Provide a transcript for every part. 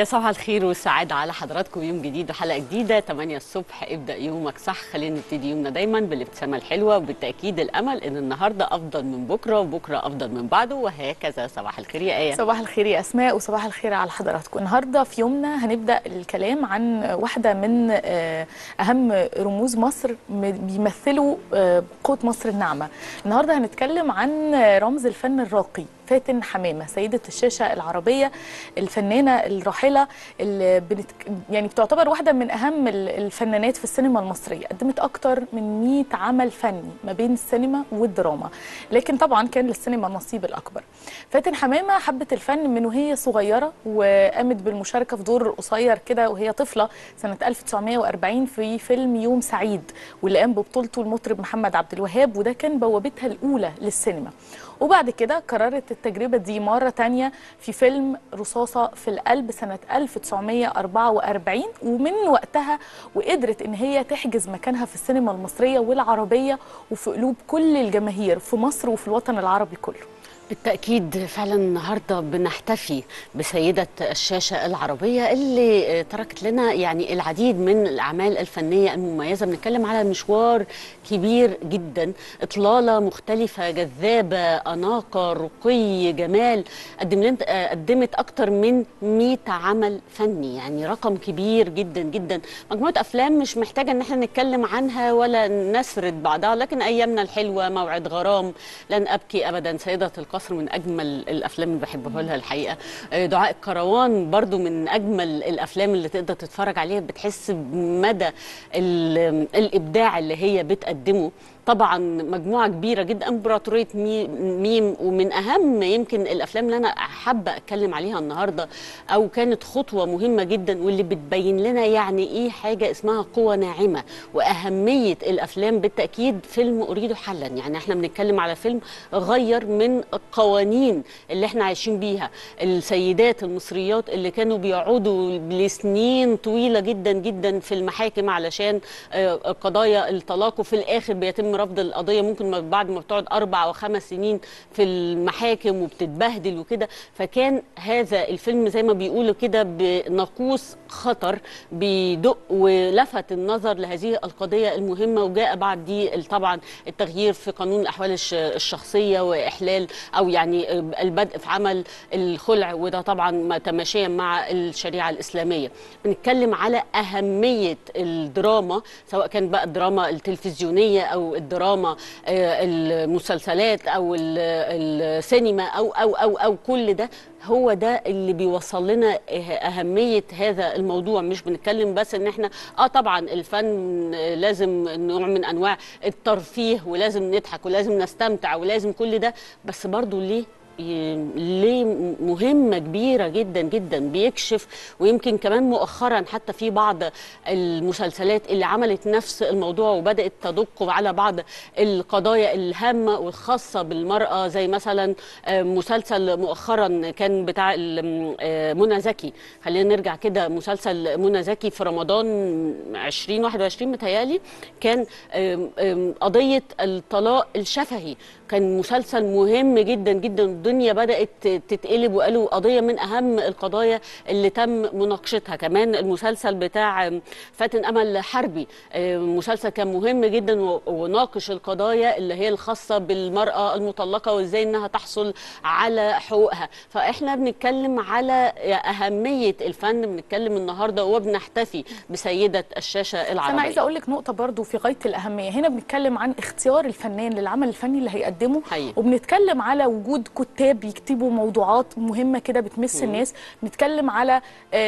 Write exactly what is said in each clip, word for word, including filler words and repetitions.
يا صباح الخير والسعادة على حضراتكم. يوم جديد وحلقة جديدة تمانية الصبح. ابدأ يومك صح. خلينا نبتدي يومنا دايما بالابتسامة الحلوة وبالتأكيد الأمل إن النهاردة أفضل من بكرة وبكرة أفضل من بعده وهكذا. صباح الخير يا آية. صباح الخير يا أسماء وصباح الخير على حضراتكم. النهاردة في يومنا هنبدأ الكلام عن واحدة من أهم رموز مصر بيمثلوا قوة مصر الناعمة. النهاردة هنتكلم عن رمز الفن الراقي فاتن حمامة، سيدة الشاشة العربية، الفنانة الراحلة اللي بنت... يعني بتعتبر واحدة من أهم الفنانات في السينما المصرية. قدمت أكتر من مئة عمل فني ما بين السينما والدراما، لكن طبعا كان للسينما النصيب الأكبر. فاتن حمامة حبت الفن من وهي صغيرة وقامت بالمشاركة في دور قصير كده وهي طفلة سنة ألف وتسعمائة وأربعين في فيلم يوم سعيد، واللي قام ببطولته المطرب محمد عبد الوهاب، وده كان بوابتها الأولى للسينما. وبعد كده قررت التجربة دي مرة تانية في فيلم رصاصة في القلب سنة ألف وتسعمائة وأربعة وأربعين، ومن وقتها وقدرت إن هي تحجز مكانها في السينما المصرية والعربية وفي قلوب كل الجماهير في مصر وفي الوطن العربي كله. بالتأكيد فعلا النهاردة بنحتفي بسيدة الشاشة العربية اللي تركت لنا يعني العديد من الأعمال الفنية المميزة. بنتكلم على مشوار كبير جدا، إطلالة مختلفة جذابة، أناقة، رقي، جمال. قدمت أكتر من مئة عمل فني، يعني رقم كبير جدا جدا. مجموعة أفلام مش محتاجة إن احنا نتكلم عنها ولا نسرد بعضها، لكن أيامنا الحلوة، موعد غرام، لن أبكي أبدا، سيدة القصر من اجمل الافلام اللي بحبها لها الحقيقه. دعاء الكروان برضو من اجمل الافلام اللي تقدر تتفرج عليها، بتحس بمدى الابداع اللي هي بتقدمه. طبعا مجموعه كبيره جدا، امبراطوريه ميم، ومن اهم يمكن الافلام اللي انا حابه اتكلم عليها النهارده، او كانت خطوه مهمه جدا واللي بتبين لنا يعني ايه حاجه اسمها قوه ناعمه واهميه الافلام. بالتاكيد فيلم اريد حلا، يعني احنا بنتكلم على فيلم غير من القوانين اللي احنا عايشين بيها. السيدات المصريات اللي كانوا بيقعدوا لسنين طويله جدا جدا في المحاكم علشان قضايا الطلاق، وفي الاخر بيتم رفض القضيه، ممكن بعد ما بتقعد اربع او خمس سنين في المحاكم وبتتبهدل وكده. فكان هذا الفيلم زي ما بيقولوا كده بناقوس خطر بيدق ولفت النظر لهذه القضيه المهمه. وجاء بعد دي طبعا التغيير في قانون الاحوال الشخصيه واحلال او يعني البدء في عمل الخلع، وده طبعا تماشيا مع الشريعه الاسلاميه. بنتكلم على اهميه الدراما، سواء كان بقى الدراما التلفزيونيه او الدراما المسلسلات او السينما او او او او كل ده. هو ده اللي بيوصل لنا أهمية هذا الموضوع. مش بنتكلم بس ان احنا اه طبعا الفن لازم نوع من انواع الترفيه، ولازم نضحك ولازم نستمتع ولازم كل ده، بس برضو ليه ليه مهمة كبيرة جدا جدا. بيكشف، ويمكن كمان مؤخرا حتى في بعض المسلسلات اللي عملت نفس الموضوع وبدأت تدق على بعض القضايا الهامة والخاصة بالمرأة، زي مثلا مسلسل مؤخرا كان بتاع منى زكي. خلينا نرجع كده، مسلسل منى زكي في رمضان ألفين وواحد وعشرين متهيألي كان قضية الطلاق الشفهي. كان مسلسل مهم جدا جدا، الدنيا بدأت تتقلب وقالوا قضية من أهم القضايا اللي تم مناقشتها. كمان المسلسل بتاع فاتن أمل حربي، مسلسل كان مهم جدا وناقش القضايا اللي هي الخاصة بالمرأة المطلقة وإزاي إنها تحصل على حقوقها. فإحنا بنتكلم على أهمية الفن، بنتكلم النهاردة وبنحتفي بسيدة الشاشة العربية. أنا عايزة أقول لك نقطة برضو في غاية الأهمية. هنا بنتكلم عن اختيار الفنان للعمل الفني اللي هيقدمه، حقيقي. وبنتكلم على وجود كتاب يكتبوا موضوعات مهمة كده بتمس الناس. بنتكلم على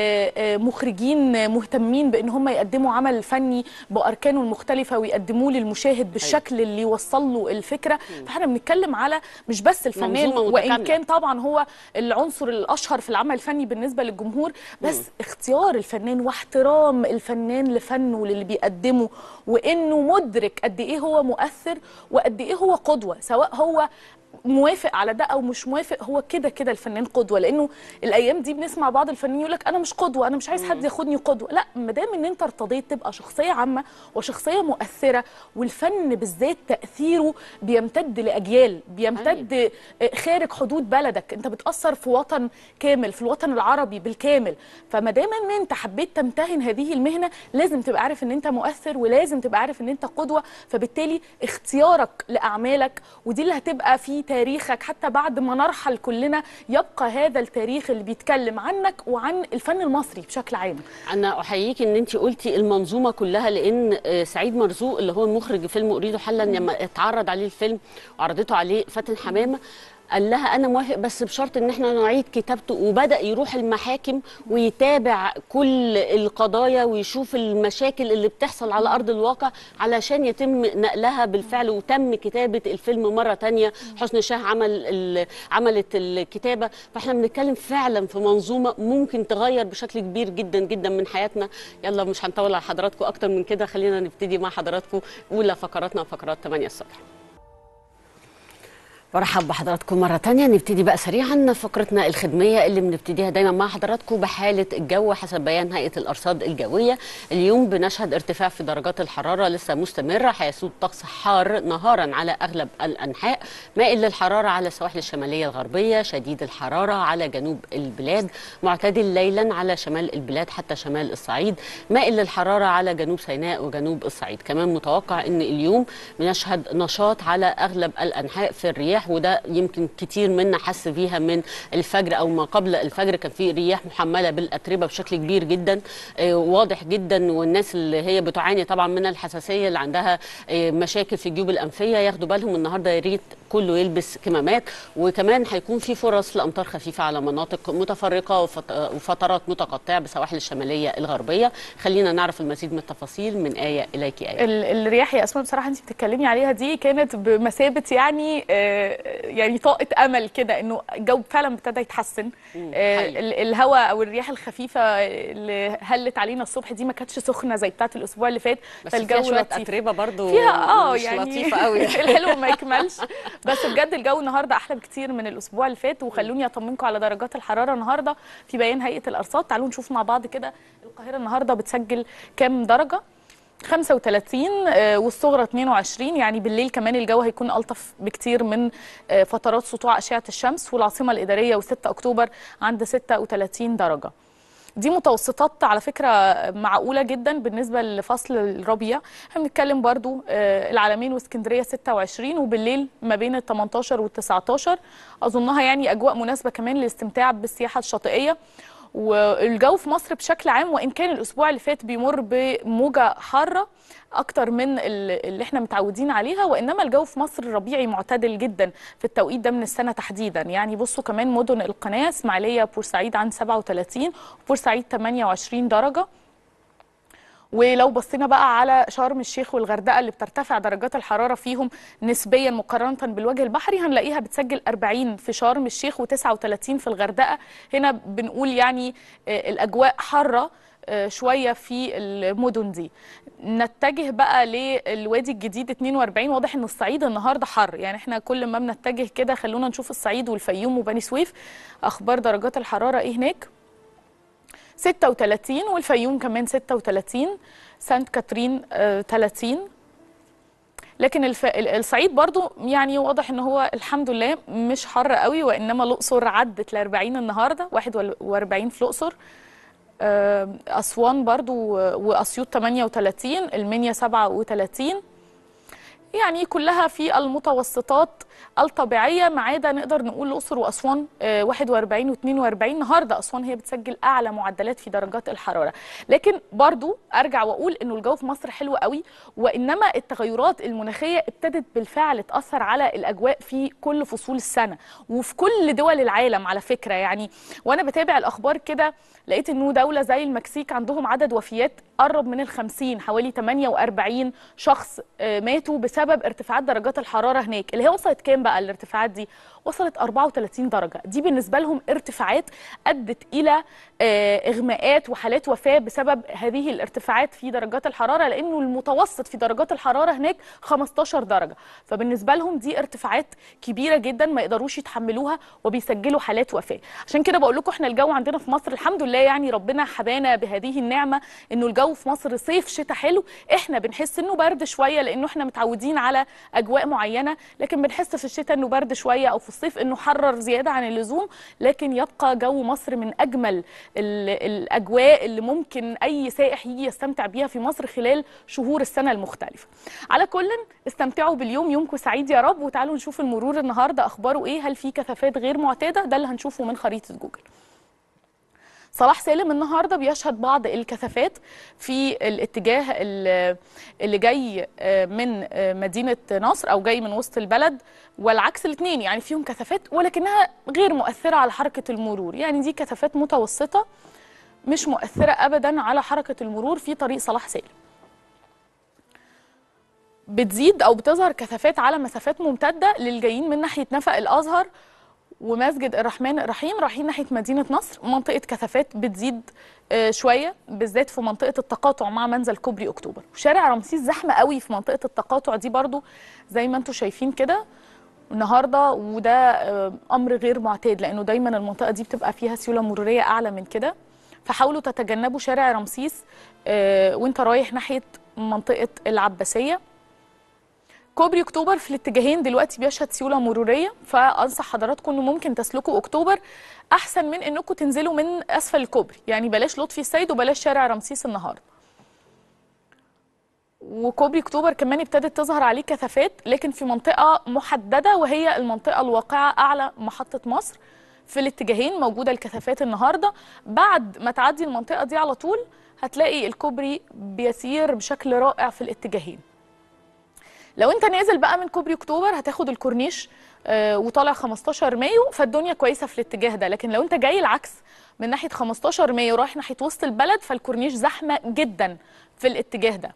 مخرجين مهتمين بأن هم يقدموا عمل فني بأركانه المختلفة ويقدموه للمشاهد بالشكل اللي يوصل له الفكرة. فاحنا بنتكلم على مش بس الفنان، وإن كان طبعا هو العنصر الأشهر في العمل الفني بالنسبة للجمهور، بس م. اختيار الفنان واحترام الفنان لفنه وللي بيقدمه، وإنه مدرك قد إيه هو مؤثر وقد إيه هو قدوة، سواء هو موافق على ده او مش موافق، هو كده كده الفنان قدوه. لانه الايام دي بنسمع بعض الفنانين يقول لك انا مش قدوه، انا مش عايز حد ياخدني قدوه. لا، ما دام ان انت ارتضيت تبقى شخصيه عامه وشخصيه مؤثره، والفن بالذات تاثيره بيمتد لاجيال، بيمتد خارج حدود بلدك، انت بتاثر في وطن كامل، في الوطن العربي بالكامل. فما دام ان انت حبيت تمتهن هذه المهنه، لازم تبقى عارف ان انت مؤثر، ولازم تبقى عارف ان انت قدوه. فبالتالي اختيارك لاعمالك ودي اللي هتبقى في تاريخك، حتى بعد ما نرحل كلنا يبقى هذا التاريخ اللي بيتكلم عنك وعن الفن المصري بشكل عام. انا احييك ان انت قلتي المنظومه كلها، لان سعيد مرزوق اللي هو المخرج فيلم اريد حلا لما اتعرض عليه الفيلم وعرضته عليه فاتن حمامه قال لها انا موافق بس بشرط ان احنا نعيد كتابته، وبدا يروح المحاكم ويتابع كل القضايا ويشوف المشاكل اللي بتحصل على ارض الواقع علشان يتم نقلها بالفعل، وتم كتابه الفيلم مره ثانيه. حسن شاه عمل عملت الكتابه. فاحنا بنتكلم فعلا في منظومه ممكن تغير بشكل كبير جدا جدا من حياتنا. يلا مش هنطول على حضراتكم اكتر من كده، خلينا نبتدي مع حضراتكم اولى فقراتنا فقرات ثمانية الصبح. برحب بحضراتكم مرة تانية. نبتدي بقى سريعا فقرتنا الخدمية اللي بنبتديها دايما مع حضراتكم بحالة الجو حسب بيان هيئة الأرصاد الجوية. اليوم بنشهد ارتفاع في درجات الحرارة لسه مستمرة، هيسود طقس حار نهارا على أغلب الأنحاء، مائل للحرارة على السواحل الشمالية الغربية، شديد الحرارة على جنوب البلاد، معتدل ليلا على شمال البلاد حتى شمال الصعيد، مائل للحرارة على جنوب سيناء وجنوب الصعيد. كمان متوقع أن اليوم بنشهد نشاط على أغلب الأنحاء في الرياح، وده يمكن كتير منا حس بيها من الفجر او ما قبل الفجر. كان في رياح محمله بالاتربه بشكل كبير جدا آه واضح جدا، والناس اللي هي بتعاني طبعا من الحساسيه اللي عندها آه مشاكل في الجيوب الانفيه ياخدوا بالهم النهارده، يا ريت كله يلبس كمامات. وكمان هيكون في فرص لامطار خفيفه على مناطق متفرقه وفترات متقطعه بسواحل الشماليه الغربيه. خلينا نعرف المزيد من التفاصيل من ايه اليك ايه. الرياح يا اسماء بصراحه انت بتتكلمي عليها دي كانت بمثابه يعني آه يعني طاقة أمل كده إنه الجو فعلا ابتدى يتحسن. آه الهواء أو الرياح الخفيفة اللي هلت علينا الصبح دي ما كانتش سخنة زي بتاعة الأسبوع اللي فات، فالجو فيها شوية أتربة برضو فيها اه مش يعني لطيفة قوي. الحلو ما يكملش. بس بجد الجو النهارده أحلى بكتير من الأسبوع اللي فات. وخلوني أطمنكم على درجات الحرارة النهارده في بيان هيئة الأرصاد. تعالوا نشوف مع بعض كده القاهرة النهارده بتسجل كام درجة. خمسة وثلاثين والصغرى اثنين وعشرين، يعني بالليل كمان الجو هيكون ألطف بكتير من فترات سطوع أشعة الشمس. والعاصمة الإدارية وستة أكتوبر عند ستة وثلاثين درجة. دي متوسطات على فكرة معقولة جدا بالنسبة لفصل الربيع. احنا بنتكلم برضو العلمين واسكندرية ستة وعشرين، وبالليل ما بين ال ثمانية عشر وال تسعة عشر. أظنها يعني أجواء مناسبة كمان للاستمتاع بالسياحة الشاطئية. والجو في مصر بشكل عام، وإن كان الأسبوع اللي فات بيمر بموجة حارة أكتر من اللي احنا متعودين عليها، وإنما الجو في مصر ربيعي معتدل جدا في التوقيت ده من السنة تحديدا. يعني بصوا كمان مدن القناة إسماعيلية بورسعيد عند سبعة وثلاثين، وبورسعيد ثمانية وعشرين درجة. ولو بصينا بقى على شرم الشيخ والغردقه اللي بترتفع درجات الحراره فيهم نسبيا مقارنه بالوجه البحري، هنلاقيها بتسجل أربعين في شرم الشيخ وتسعة وثلاثين في الغردقه. هنا بنقول يعني الاجواء حاره شويه في المدن دي. نتجه بقى للوادي الجديد اثنين وأربعين. واضح ان الصعيد النهارده حر، يعني احنا كل ما بنتجه كده خلونا نشوف الصعيد والفيوم وبني سويف اخبار درجات الحراره ايه هناك. ستة وثلاثين والفيوم كمان ستة وثلاثين، سانت كاترين آه ثلاثين. لكن الف... الصعيد برضو يعني واضح ان هو الحمد لله مش حر قوي، وانما الاقصر عدت ل أربعين النهارده، واحد وأربعين في الاقصر. آه اسوان برضو واسيوط ثمانية وثلاثين، المنيا سبعة وثلاثين. يعني كلها في المتوسطات الطبيعيه، ما عدا نقدر نقول الاقصر واسوان واحد وأربعين واثنين وأربعين. النهارده اسوان هي بتسجل اعلى معدلات في درجات الحراره. لكن برضو ارجع واقول انه الجو في مصر حلو قوي، وانما التغيرات المناخيه ابتدت بالفعل تاثر على الاجواء في كل فصول السنه وفي كل دول العالم على فكره. يعني وانا بتابع الاخبار كده لقيت انه دوله زي المكسيك عندهم عدد وفيات قرب من الخمسين، حوالي ثمانية وأربعين شخص ماتوا بسبب بسبب ارتفاعات درجات الحراره هناك، اللي هي وصلت كام بقى الارتفاعات دي؟ وصلت أربعة وثلاثين درجه. دي بالنسبه لهم ارتفاعات ادت الى اغماءات وحالات وفاه بسبب هذه الارتفاعات في درجات الحراره، لانه المتوسط في درجات الحراره هناك خمستاشر درجه، فبالنسبه لهم دي ارتفاعات كبيره جدا ما يقدروش يتحملوها وبيسجلوا حالات وفاه. عشان كده بقول لكم احنا الجو عندنا في مصر الحمد لله، يعني ربنا حبانا بهذه النعمه انه الجو في مصر صيف شتاء حلو. احنا بنحس انه برد شويه لانه احنا متعودين على اجواء معينه، لكن بنحس في الشتاء انه برد شويه او في الصيف انه حرر زياده عن اللزوم، لكن يبقى جو مصر من اجمل الاجواء اللي ممكن اي سائح يجي يستمتع بيها في مصر خلال شهور السنه المختلفه. على كل استمتعوا باليوم، يومكم سعيد يا رب. وتعالوا نشوف المرور النهارده اخباره ايه، هل في كثافات غير معتاده؟ ده اللي هنشوفه من خريطه جوجل. صلاح سالم النهارده بيشهد بعض الكثافات في الاتجاه اللي جاي من مدينه نصر او جاي من وسط البلد، والعكس الاثنين يعني فيهم كثافات ولكنها غير مؤثره على حركه المرور، يعني دي كثافات متوسطه مش مؤثره ابدا على حركه المرور في طريق صلاح سالم. بتزيد او بتظهر كثافات على مسافات ممتده للجايين من ناحيه نفق الازهر ومسجد الرحمن الرحيم رايحين ناحيه مدينه نصر، منطقه كثافات بتزيد شويه بالذات في منطقه التقاطع مع منزل كوبري اكتوبر. وشارع رمسيس زحمه قوي في منطقه التقاطع دي برضو زي ما انتم شايفين كده النهارده، وده امر غير معتاد لانه دايما المنطقه دي بتبقى فيها سيوله مروريه اعلى من كده، فحاولوا تتجنبوا شارع رمسيس وانت رايح ناحيه منطقه العباسيه. كوبري اكتوبر في الاتجاهين دلوقتي بيشهد سيوله مروريه، فانصح حضراتكم انه ممكن تسلكوا اكتوبر احسن من انكم تنزلوا من اسفل الكوبري، يعني بلاش لطفي السيد وبلاش شارع رمسيس النهارده. وكوبري اكتوبر كمان ابتدت تظهر عليه كثافات لكن في منطقه محدده، وهي المنطقه الواقعه اعلى محطه مصر. في الاتجاهين موجوده الكثافات النهارده، بعد ما تعدي المنطقه دي على طول هتلاقي الكوبري بيسير بشكل رائع في الاتجاهين. لو انت نازل بقى من كوبري اكتوبر هتاخد الكورنيش آه وطالع خمستاشر مايو، فالدنيا كويسه في الاتجاه ده، لكن لو انت جاي العكس من ناحيه خمستاشر مايو رايح ناحيه وسط البلد فالكورنيش زحمه جدا في الاتجاه ده.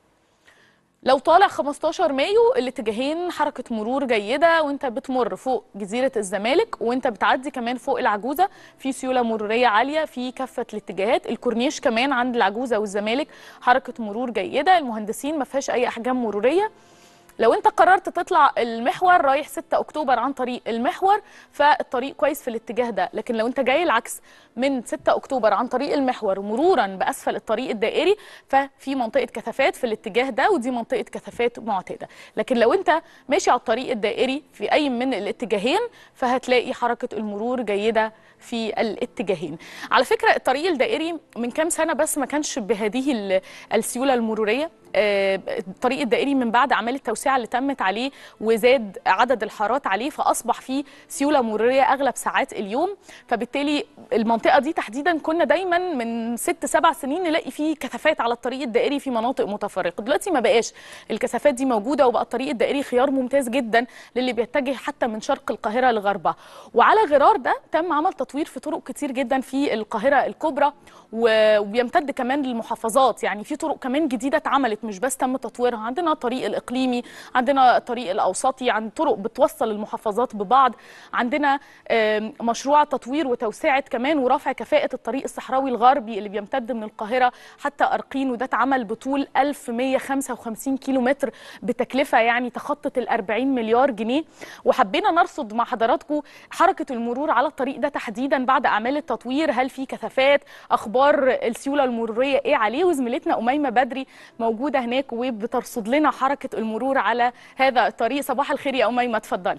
لو طالع خمستاشر مايو الاتجاهين حركه مرور جيده، وانت بتمر فوق جزيره الزمالك وانت بتعدي كمان فوق العجوزه في سيوله مروريه عاليه في كافه الاتجاهات. الكورنيش كمان عند العجوزه والزمالك حركه مرور جيده، المهندسين ما فيهاش اي احجام مروريه. لو انت قررت تطلع المحور رايح ستة اكتوبر عن طريق المحور فالطريق كويس في الاتجاه ده، لكن لو انت جاي العكس من ستة اكتوبر عن طريق المحور مرورا باسفل الطريق الدائري ففي منطقه كثافات في الاتجاه ده، ودي منطقه كثافات معتاده. لكن لو انت ماشي على الطريق الدائري في اي من الاتجاهين فهتلاقي حركه المرور جيده في الاتجاهين. على فكره الطريق الدائري من كام سنه بس ما كانش بهذه السيوله المروريه، الطريق الدائري من بعد اعمال التوسعه اللي تمت عليه وزاد عدد الحارات عليه فاصبح فيه سيوله مروريه اغلب ساعات اليوم، فبالتالي المنطقه دي تحديدا كنا دايما من ست سبع سنين نلاقي فيه كثافات على الطريق الدائري في مناطق متفرقه. دلوقتي ما بقاش الكثافات دي موجوده، وبقى الطريق الدائري خيار ممتاز جدا للي بيتجه حتى من شرق القاهره لغربها. وعلى غرار ده تم عمل تطوير في طرق كتير جدا في القاهره الكبرى وبيمتد كمان للمحافظات، يعني في طرق كمان جديده اتعملت مش بس تم تطويرها. عندنا الطريق الاقليمي، عندنا الطريق الاوسطي، عند طرق بتوصل المحافظات ببعض، عندنا مشروع تطوير وتوسعه كمان ورفع كفاءه الطريق الصحراوي الغربي اللي بيمتد من القاهره حتى ارقين، وده اتعمل بطول ألف ومية وخمسة وخمسين كيلو متر بتكلفه يعني تخطت ال أربعين مليار جنيه. وحبينا نرصد مع حضراتكم حركه المرور على الطريق ده تحديدا بعد اعمال التطوير، هل في كثافات، اخبار السيوله المروريه ايه عليه، وزميلتنا اميمه بدري موجوده هناك وبترصد لنا حركه المرور على هذا الطريق. صباح الخير يا اميمه، اتفضلي.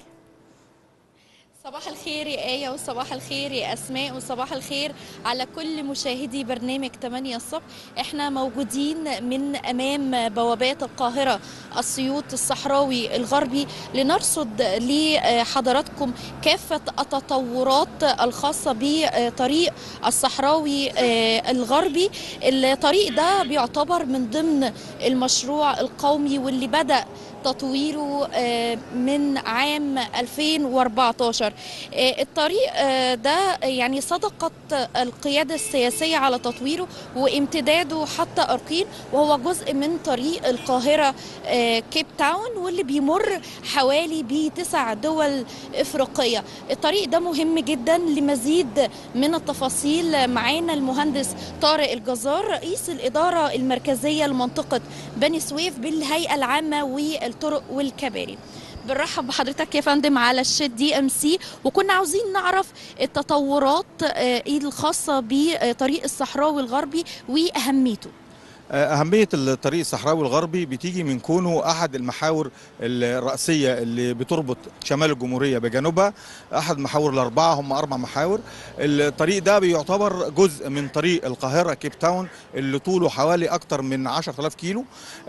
صباح الخير يا آية، وصباح الخير يا أسماء، وصباح الخير على كل مشاهدي برنامج ثمانية الصبح. احنا موجودين من أمام بوابات القاهرة السيوط الصحراوي الغربي لنرصد لحضراتكم كافة التطورات الخاصة بطريق الصحراوي الغربي. الطريق ده بيعتبر من ضمن المشروع القومي واللي بدأ تطويره من عام ألفين وأربعتاشر. الطريق ده يعني صدقت القيادة السياسية على تطويره وامتداده حتى أرقين، وهو جزء من طريق القاهرة كيب تاون، واللي بيمر حوالي بتسع دول إفريقية. الطريق ده مهم جدا. لمزيد من التفاصيل معانا المهندس طارق الجزار، رئيس الإدارة المركزية لمنطقة بني سويف بالهيئة العامة والطرق والكباري. بنرحب بحضرتك يا فندم على الشات دي ام سي، وكنا عاوزين نعرف التطورات ايه الخاصة بطريق الصحراوي الغربي واهميته. أهمية الطريق الصحراوي الغربي بتيجي من كونه أحد المحاور الرئيسية اللي بتربط شمال الجمهورية بجنوبها، أحد محاور الأربعة، هم أربع محاور. الطريق ده بيعتبر جزء من طريق القاهرة كيب تاون اللي طوله حوالي أكتر من عشرة آلاف كيلو.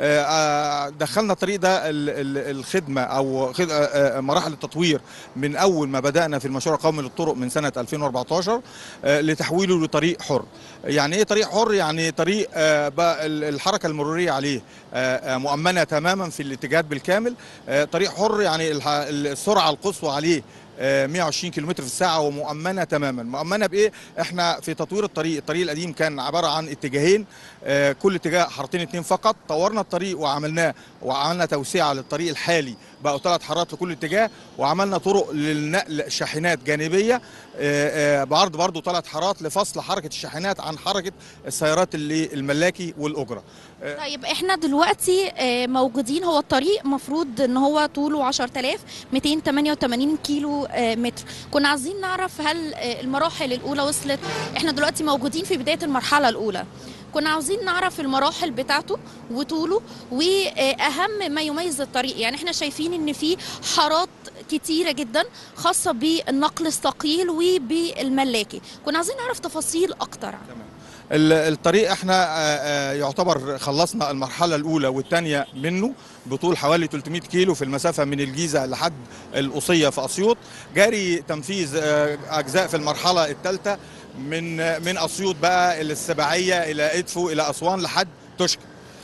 دخلنا الطريق ده الخدمة أو مراحل التطوير من أول ما بدأنا في المشروع القومي للطرق من سنة ألفين وأربعتاشر لتحويله لطريق حر. يعني إيه طريق حر؟ يعني طريق بقى الحركة المرورية عليه مؤمنة تماما في الاتجاهات بالكامل. طريق حر يعني السرعة القصوى عليه مئة وعشرين كيلومتر في الساعة ومؤمنة تماما. مؤمنة بإيه؟ احنا في تطوير الطريق، الطريق القديم كان عبارة عن اتجاهين، كل اتجاه حارتين اتنين فقط. طورنا الطريق وعملناه وعملنا توسعة للطريق الحالي، بقوا ثلاث حارات لكل اتجاه، وعملنا طرق للنقل شاحنات جانبية بعرض برضو ثلاث حارات لفصل حركة الشاحنات عن حركة السيارات اللي الملاكي والأجرة. طيب احنا دلوقتي موجودين، هو الطريق مفروض ان هو طوله عشرة آلاف ومئتين وثمانية وثمانين كيلو متر. كنا عايزين نعرف هل المراحل الأولى وصلت؟ احنا دلوقتي موجودين في بداية المرحلة الأولى. كنا عاوزين نعرف المراحل بتاعته وطوله واهم ما يميز الطريق. يعني احنا شايفين ان في حارات كتيرة جدا خاصة بالنقل الثقيل وبالملاكي. كنا عاوزين نعرف تفاصيل اكتر عنه. تمام. الطريق احنا يعتبر خلصنا المرحلة الأولى والثانية منه بطول حوالي ثلاثمئة كيلو في المسافة من الجيزة لحد القصية في أسيوط. جاري تنفيذ أجزاء في المرحلة الثالثة من من أسيوط بقى إلى السباعية إلى إدفو إلى أسوان لحد توشكا.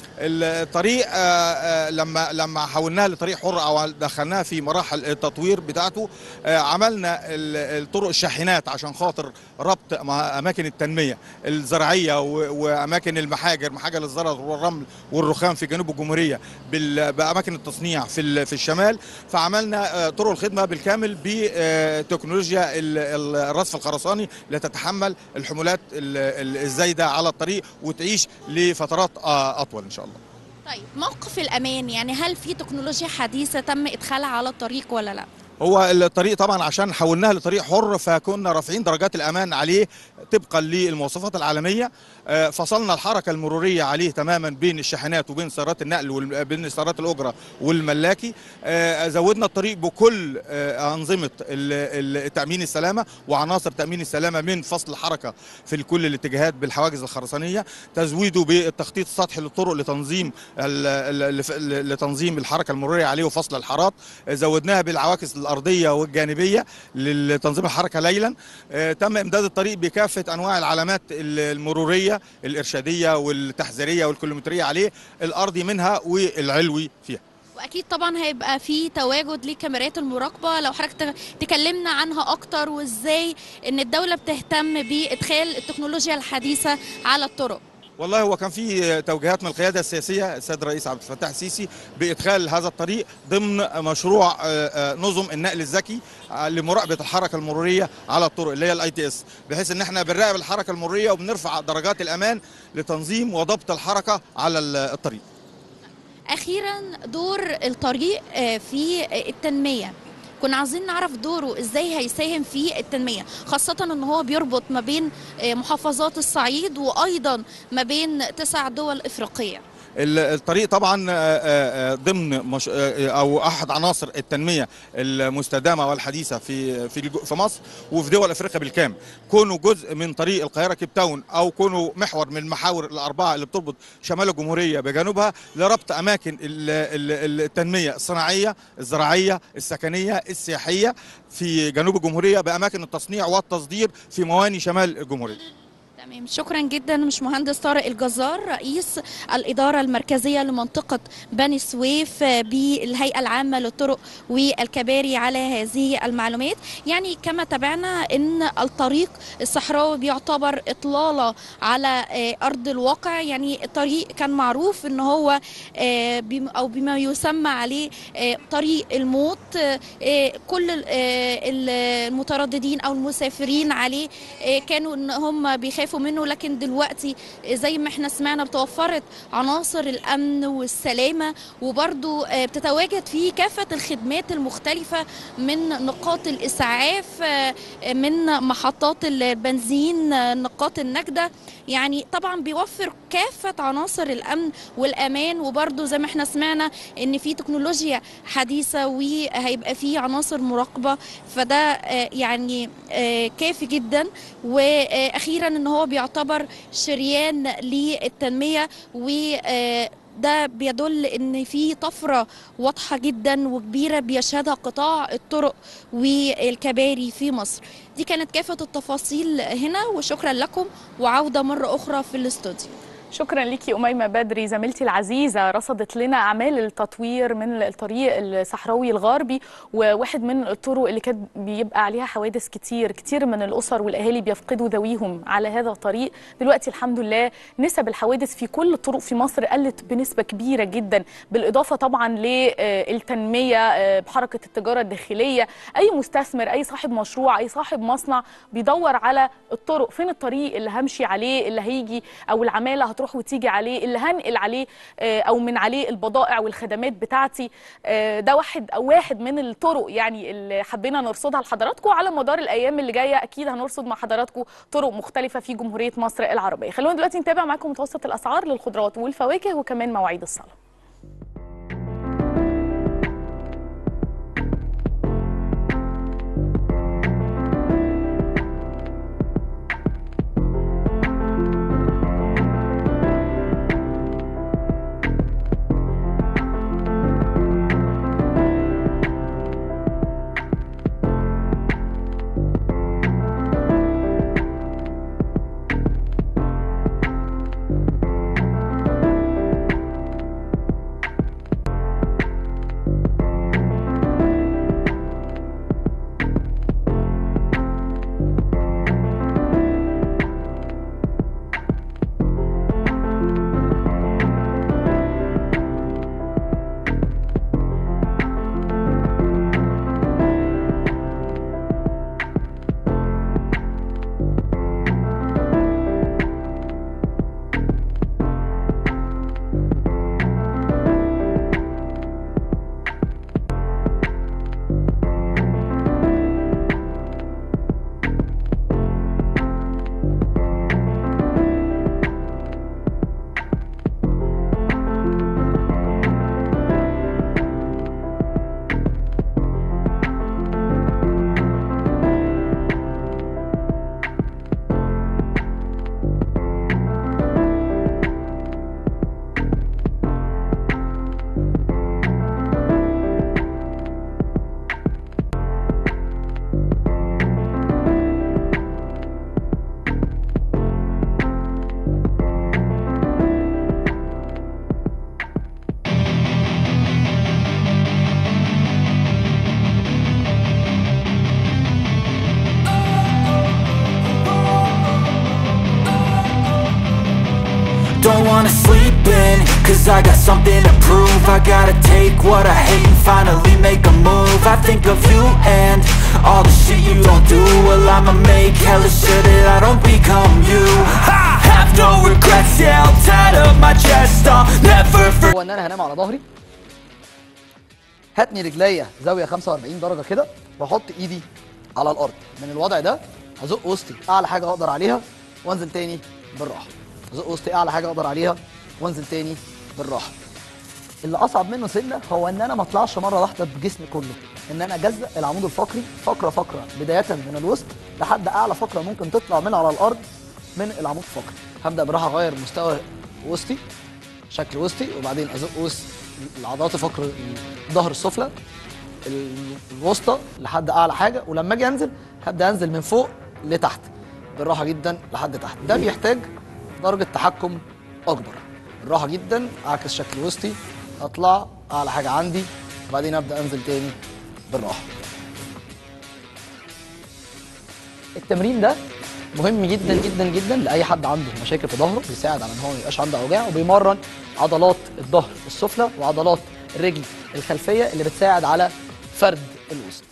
الطريق لما لما حولناها لطريق حر او دخلناها في مراحل التطوير بتاعته، عملنا الطرق الشاحنات عشان خاطر ربط اماكن التنميه الزراعيه واماكن المحاجر، محاجر الزرع والرمل والرخام في جنوب الجمهوريه باماكن التصنيع في في الشمال. فعملنا طرق الخدمه بالكامل بتكنولوجيا الرصف الخرساني لتتحمل الحمولات الزايده على الطريق وتعيش لفترات اطول ان شاء الله. طيب موقف الأمان، يعني هل في تكنولوجيا حديثة تم إدخالها على الطريق ولا لا؟ هو الطريق طبعا عشان حولناها لطريق حر فكنا رافعين درجات الأمان عليه طبقا للمواصفات العالمية. فصلنا الحركة المرورية عليه تماما بين الشاحنات وبين سيارات النقل وبين سيارات الأجرة والملاكي. زودنا الطريق بكل أنظمة تأمين السلامة وعناصر تأمين السلامة من فصل الحركة في كل الاتجاهات بالحواجز الخرسانية، تزويده بالتخطيط السطحي للطرق لتنظيم لتنظيم الحركة المرورية عليه وفصل الحارات. زودناها بالعواكس الأرضية والجانبية لتنظيم الحركة ليلا. تم إمداد الطريق بكافة أنواع العلامات المرورية الإرشادية والتحذيرية والكيلومترية عليه، الأرضي منها والعلوي فيها. واكيد طبعا هيبقى في تواجد لكاميرات المراقبه. لو حضرتك تكلمنا عنها اكتر وازاي ان الدوله بتهتم بادخال التكنولوجيا الحديثه على الطرق. والله هو كان في توجيهات من القياده السياسيه السيد الرئيس عبد الفتاح السيسي بادخال هذا الطريق ضمن مشروع نظم النقل الذكي لمراقبه الحركه المروريه على الطرق اللي هي الاي تي اس، بحيث ان احنا بنراقب الحركه المروريه وبنرفع درجات الامان لتنظيم وضبط الحركه على الطريق. اخيرا دور الطريق في التنميه، كنا عايزين نعرف دوره ازاي هيساهم في التنميه، خاصه ان هو بيربط ما بين محافظات الصعيد وايضا ما بين تسع دول افريقيه. الطريق طبعا ضمن مش او احد عناصر التنميه المستدامه والحديثه في في في مصر وفي دول افريقيا بالكامل. كونه جزء من طريق القاهره كيب تاون او كونه محور من المحاور الاربعه اللي بتربط شمال الجمهوريه بجنوبها لربط اماكن التنميه الصناعيه، الزراعيه، السكنيه، السياحيه في جنوب الجمهوريه باماكن التصنيع والتصدير في مواني شمال الجمهوريه. تمام، شكرا جدا مش مهندس طارق الجزار رئيس الإدارة المركزية لمنطقة بني سويف بالهيئة العامة للطرق والكباري على هذه المعلومات. يعني كما تابعنا أن الطريق الصحراوي بيعتبر إطلالة على أرض الواقع. يعني الطريق كان معروف أن هو أو بما يسمى عليه طريق الموت. كل المترددين أو المسافرين عليه كانوا أن هم بيخافوا منه، لكن دلوقتي زي ما احنا سمعنا بتوفرت عناصر الأمن والسلامة، وبرضو بتتواجد فيه كافة الخدمات المختلفة من نقاط الإسعاف، من محطات البنزين، نقاط النجدة. يعني طبعا بيوفر كافة عناصر الأمن والأمان، وبرضو زي ما احنا سمعنا ان في تكنولوجيا حديثة وهيبقى فيه عناصر مراقبة، فده يعني كافي جدا. وأخيرا ان هو بيعتبر شريان للتنمية، وده بيدل ان في طفرة واضحة جدا وكبيرة بيشهدها قطاع الطرق والكباري في مصر. دي كانت كافة التفاصيل هنا، وشكرا لكم وعودة مرة أخرى في الاستوديو. شكرا ليكي أميمة بدري زميلتي العزيزة، رصدت لنا أعمال التطوير من الطريق الصحراوي الغربي، وواحد من الطرق اللي كان بيبقى عليها حوادث كتير كتير من الأسر والأهالي بيفقدوا ذويهم على هذا الطريق. دلوقتي الحمد لله نسب الحوادث في كل الطرق في مصر قلت بنسبة كبيرة جدا، بالإضافة طبعا للتنمية بحركة التجارة الداخلية. أي مستثمر، أي صاحب مشروع، أي صاحب مصنع بيدور على الطرق، فين الطريق اللي همشي عليه، اللي هيجي أو العمالة تروح وتيجي عليه، اللي هنقل عليه او من عليه البضائع والخدمات بتاعتي. ده واحد او واحد من الطرق يعني اللي حبينا نرصدها لحضراتكم. على مدار الايام اللي جايه اكيد هنرصد مع حضراتكم طرق مختلفه في جمهوريه مصر العربيه. خلونا دلوقتي نتابع معاكم متوسط الاسعار للخضروات والفواكه وكمان مواعيد الصلاه. Don't wanna sleep in, cause I got something to prove. I gotta take what I hate and finally make a move. I think of you and all the shit you don't do. Well, I'ma make hella sure that I don't become you. I have no regrets, yeah, I'll tie up my chest. I'll never forget. هو ان انا هنام على ظهري، هتني رجليا زاويه خمسة وأربعين درجه كده، واحط ايدي على الارض. من الوضع ده هزق وسطي اعلى حاجه اقدر عليها وانزل تاني بالراحه. هزق وسطي اعلى حاجه اقدر عليها وانزل تاني بالراحه. اللي اصعب منه سنه هو ان انا ما اطلعش مره واحده بجسمي كله، ان انا اجزأ العمود الفقري فقره فقره، بدايه من الوسط لحد اعلى فقره ممكن تطلع من على الارض من العمود الفقري. هبدا براحه اغير مستوى وسطي، شكل وسطي، وبعدين ازق وسط العضلات الفقر الظهر السفلى الوسطى لحد اعلى حاجه، ولما اجي انزل هبدا انزل من فوق لتحت. بالراحه جدا لحد تحت. ده بيحتاج درجه تحكم اكبر. بالراحه جدا اعكس شكل وسطي، اطلع اعلى حاجه عندي، وبعدين ابدا انزل تاني بالراحه. التمرين ده مهم جدا جدا جدا لاي حد عنده مشاكل في ظهره، بيساعد على ان هو ما يبقاش عنده اوجاع، وبيمرن عضلات الظهر السفلى وعضلات الرجل الخلفيه اللي بتساعد على فرد الوسط.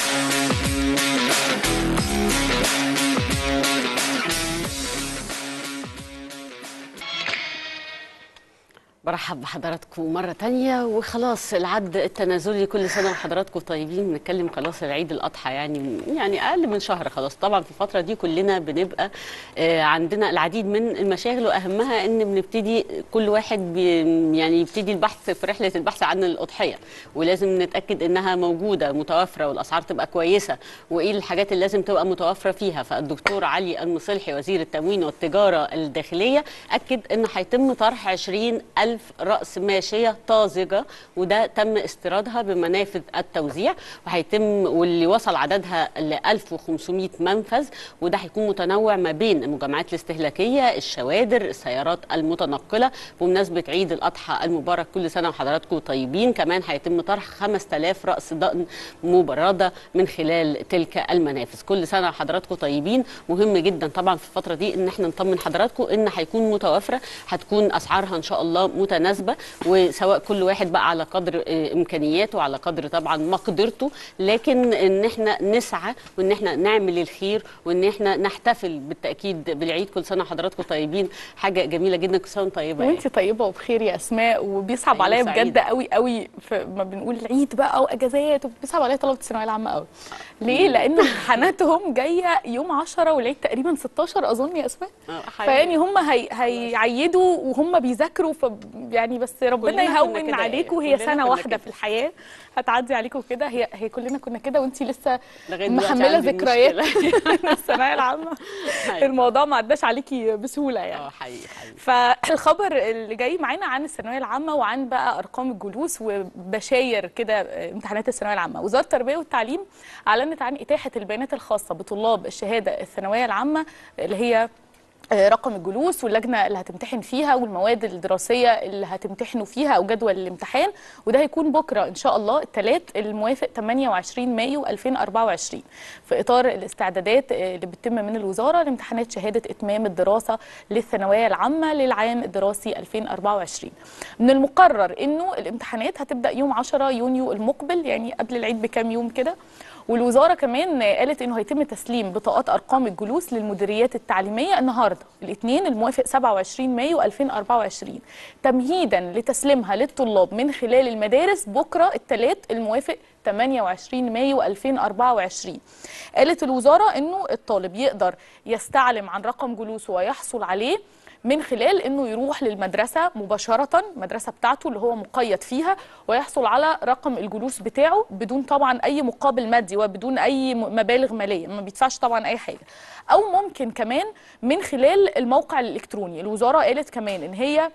برحب بحضراتكم مرة تانية، وخلاص العد التنازلي كل سنة وحضراتكم طيبين. بنتكلم خلاص العيد الأضحى يعني يعني أقل من شهر خلاص. طبعا في الفترة دي كلنا بنبقى آه عندنا العديد من المشاغل، وأهمها إن بنبتدي كل واحد بي يعني يبتدي البحث في رحلة البحث عن الأضحية، ولازم نتأكد إنها موجودة متوفرة والأسعار تبقى كويسة، وإيه الحاجات اللي لازم تبقى متوفرة فيها. فالدكتور علي المصلحي وزير التموين والتجارة الداخلية أكد إن هيتم طرح عشرين ألف رأس ماشية طازجة، وده تم استيرادها بمنافذ التوزيع، وهيتم واللي وصل عددها ل ألف وخمسمائة منفذ، وده هيكون متنوع ما بين المجمعات الاستهلاكية، الشوادر، السيارات المتنقلة. بمناسبة عيد الأضحى المبارك كل سنة وحضراتكم طيبين. كمان هيتم طرح خمسة آلاف رأس ضأن مبردة من خلال تلك المنافذ. كل سنة وحضراتكم طيبين. مهم جدا طبعا في الفترة دي ان احنا نطمن حضراتكم ان هيكون متوفرة، هتكون اسعارها ان شاء الله متناسبة، وسواء كل واحد بقى على قدر امكانياته وعلى قدر طبعا مقدرته، لكن ان احنا نسعى وان احنا نعمل الخير وان احنا نحتفل بالتاكيد بالعيد. كل سنه وحضراتكم طيبين، حاجه جميله جدا. كل سنه طيبه وانت طيبه وبخير يا اسماء. وبيصعب أيوة عليا بجد قوي قوي ما بنقول العيد بقى واجازات، وبيصعب عليا طلبه الثانويه العامه قوي. ليه؟ لان امتحاناتهم جايه يوم عشرة والعيد تقريبا ستاشر اظن يا اسماء. فيعني هم هي هيعيدوا وهم بيذاكروا، ف يعني بس ربنا يهون عليكم. هي سنه واحده في الحياه هتعدي عليكم كده. هي هي كلنا كنا كده، وانت لسه محمله ذكريات الثانويه العامه. الموضوع ما عداش عليكي بسهوله يعني. اه حقيقي حقيقي. فالخبر اللي جاي معانا عن الثانويه العامه وعن بقى ارقام الجلوس وبشاير كده امتحانات الثانويه العامه. وزاره التربيه والتعليم اعلنت عن اتاحه البيانات الخاصه بطلاب الشهاده الثانويه العامه، اللي هي رقم الجلوس واللجنه اللي هتمتحن فيها والمواد الدراسيه اللي هتمتحنوا فيها او جدول الامتحان. وده هيكون بكره ان شاء الله الثلاث الموافق ثمانية وعشرين مايو ألفين وأربعة وعشرين، في اطار الاستعدادات اللي بتتم من الوزاره لامتحانات شهاده اتمام الدراسه للثانويه العامه للعام الدراسي ألفين وأربعة وعشرين. من المقرر انه الامتحانات هتبدا يوم عشرة يونيو المقبل، يعني قبل العيد بكام يوم كده. والوزاره كمان قالت انه هيتم تسليم بطاقات ارقام الجلوس للمديريات التعليميه النهارده الاثنين الموافق سبعة وعشرين مايو ألفين وأربعة وعشرين، تمهيدا لتسليمها للطلاب من خلال المدارس بكره الثلاث الموافق ثمانية وعشرين مايو ألفين وأربعة وعشرين. قالت الوزاره انه الطالب يقدر يستعلم عن رقم جلوسه ويحصل عليه من خلال انه يروح للمدرسه مباشره، المدرسه بتاعته اللي هو مقيد فيها، ويحصل على رقم الجلوس بتاعه بدون طبعا اي مقابل مادي وبدون اي مبالغ ماليه، ما بيدفعش طبعا اي حاجه. او ممكن كمان من خلال الموقع الالكتروني. الوزاره قالت كمان ان هي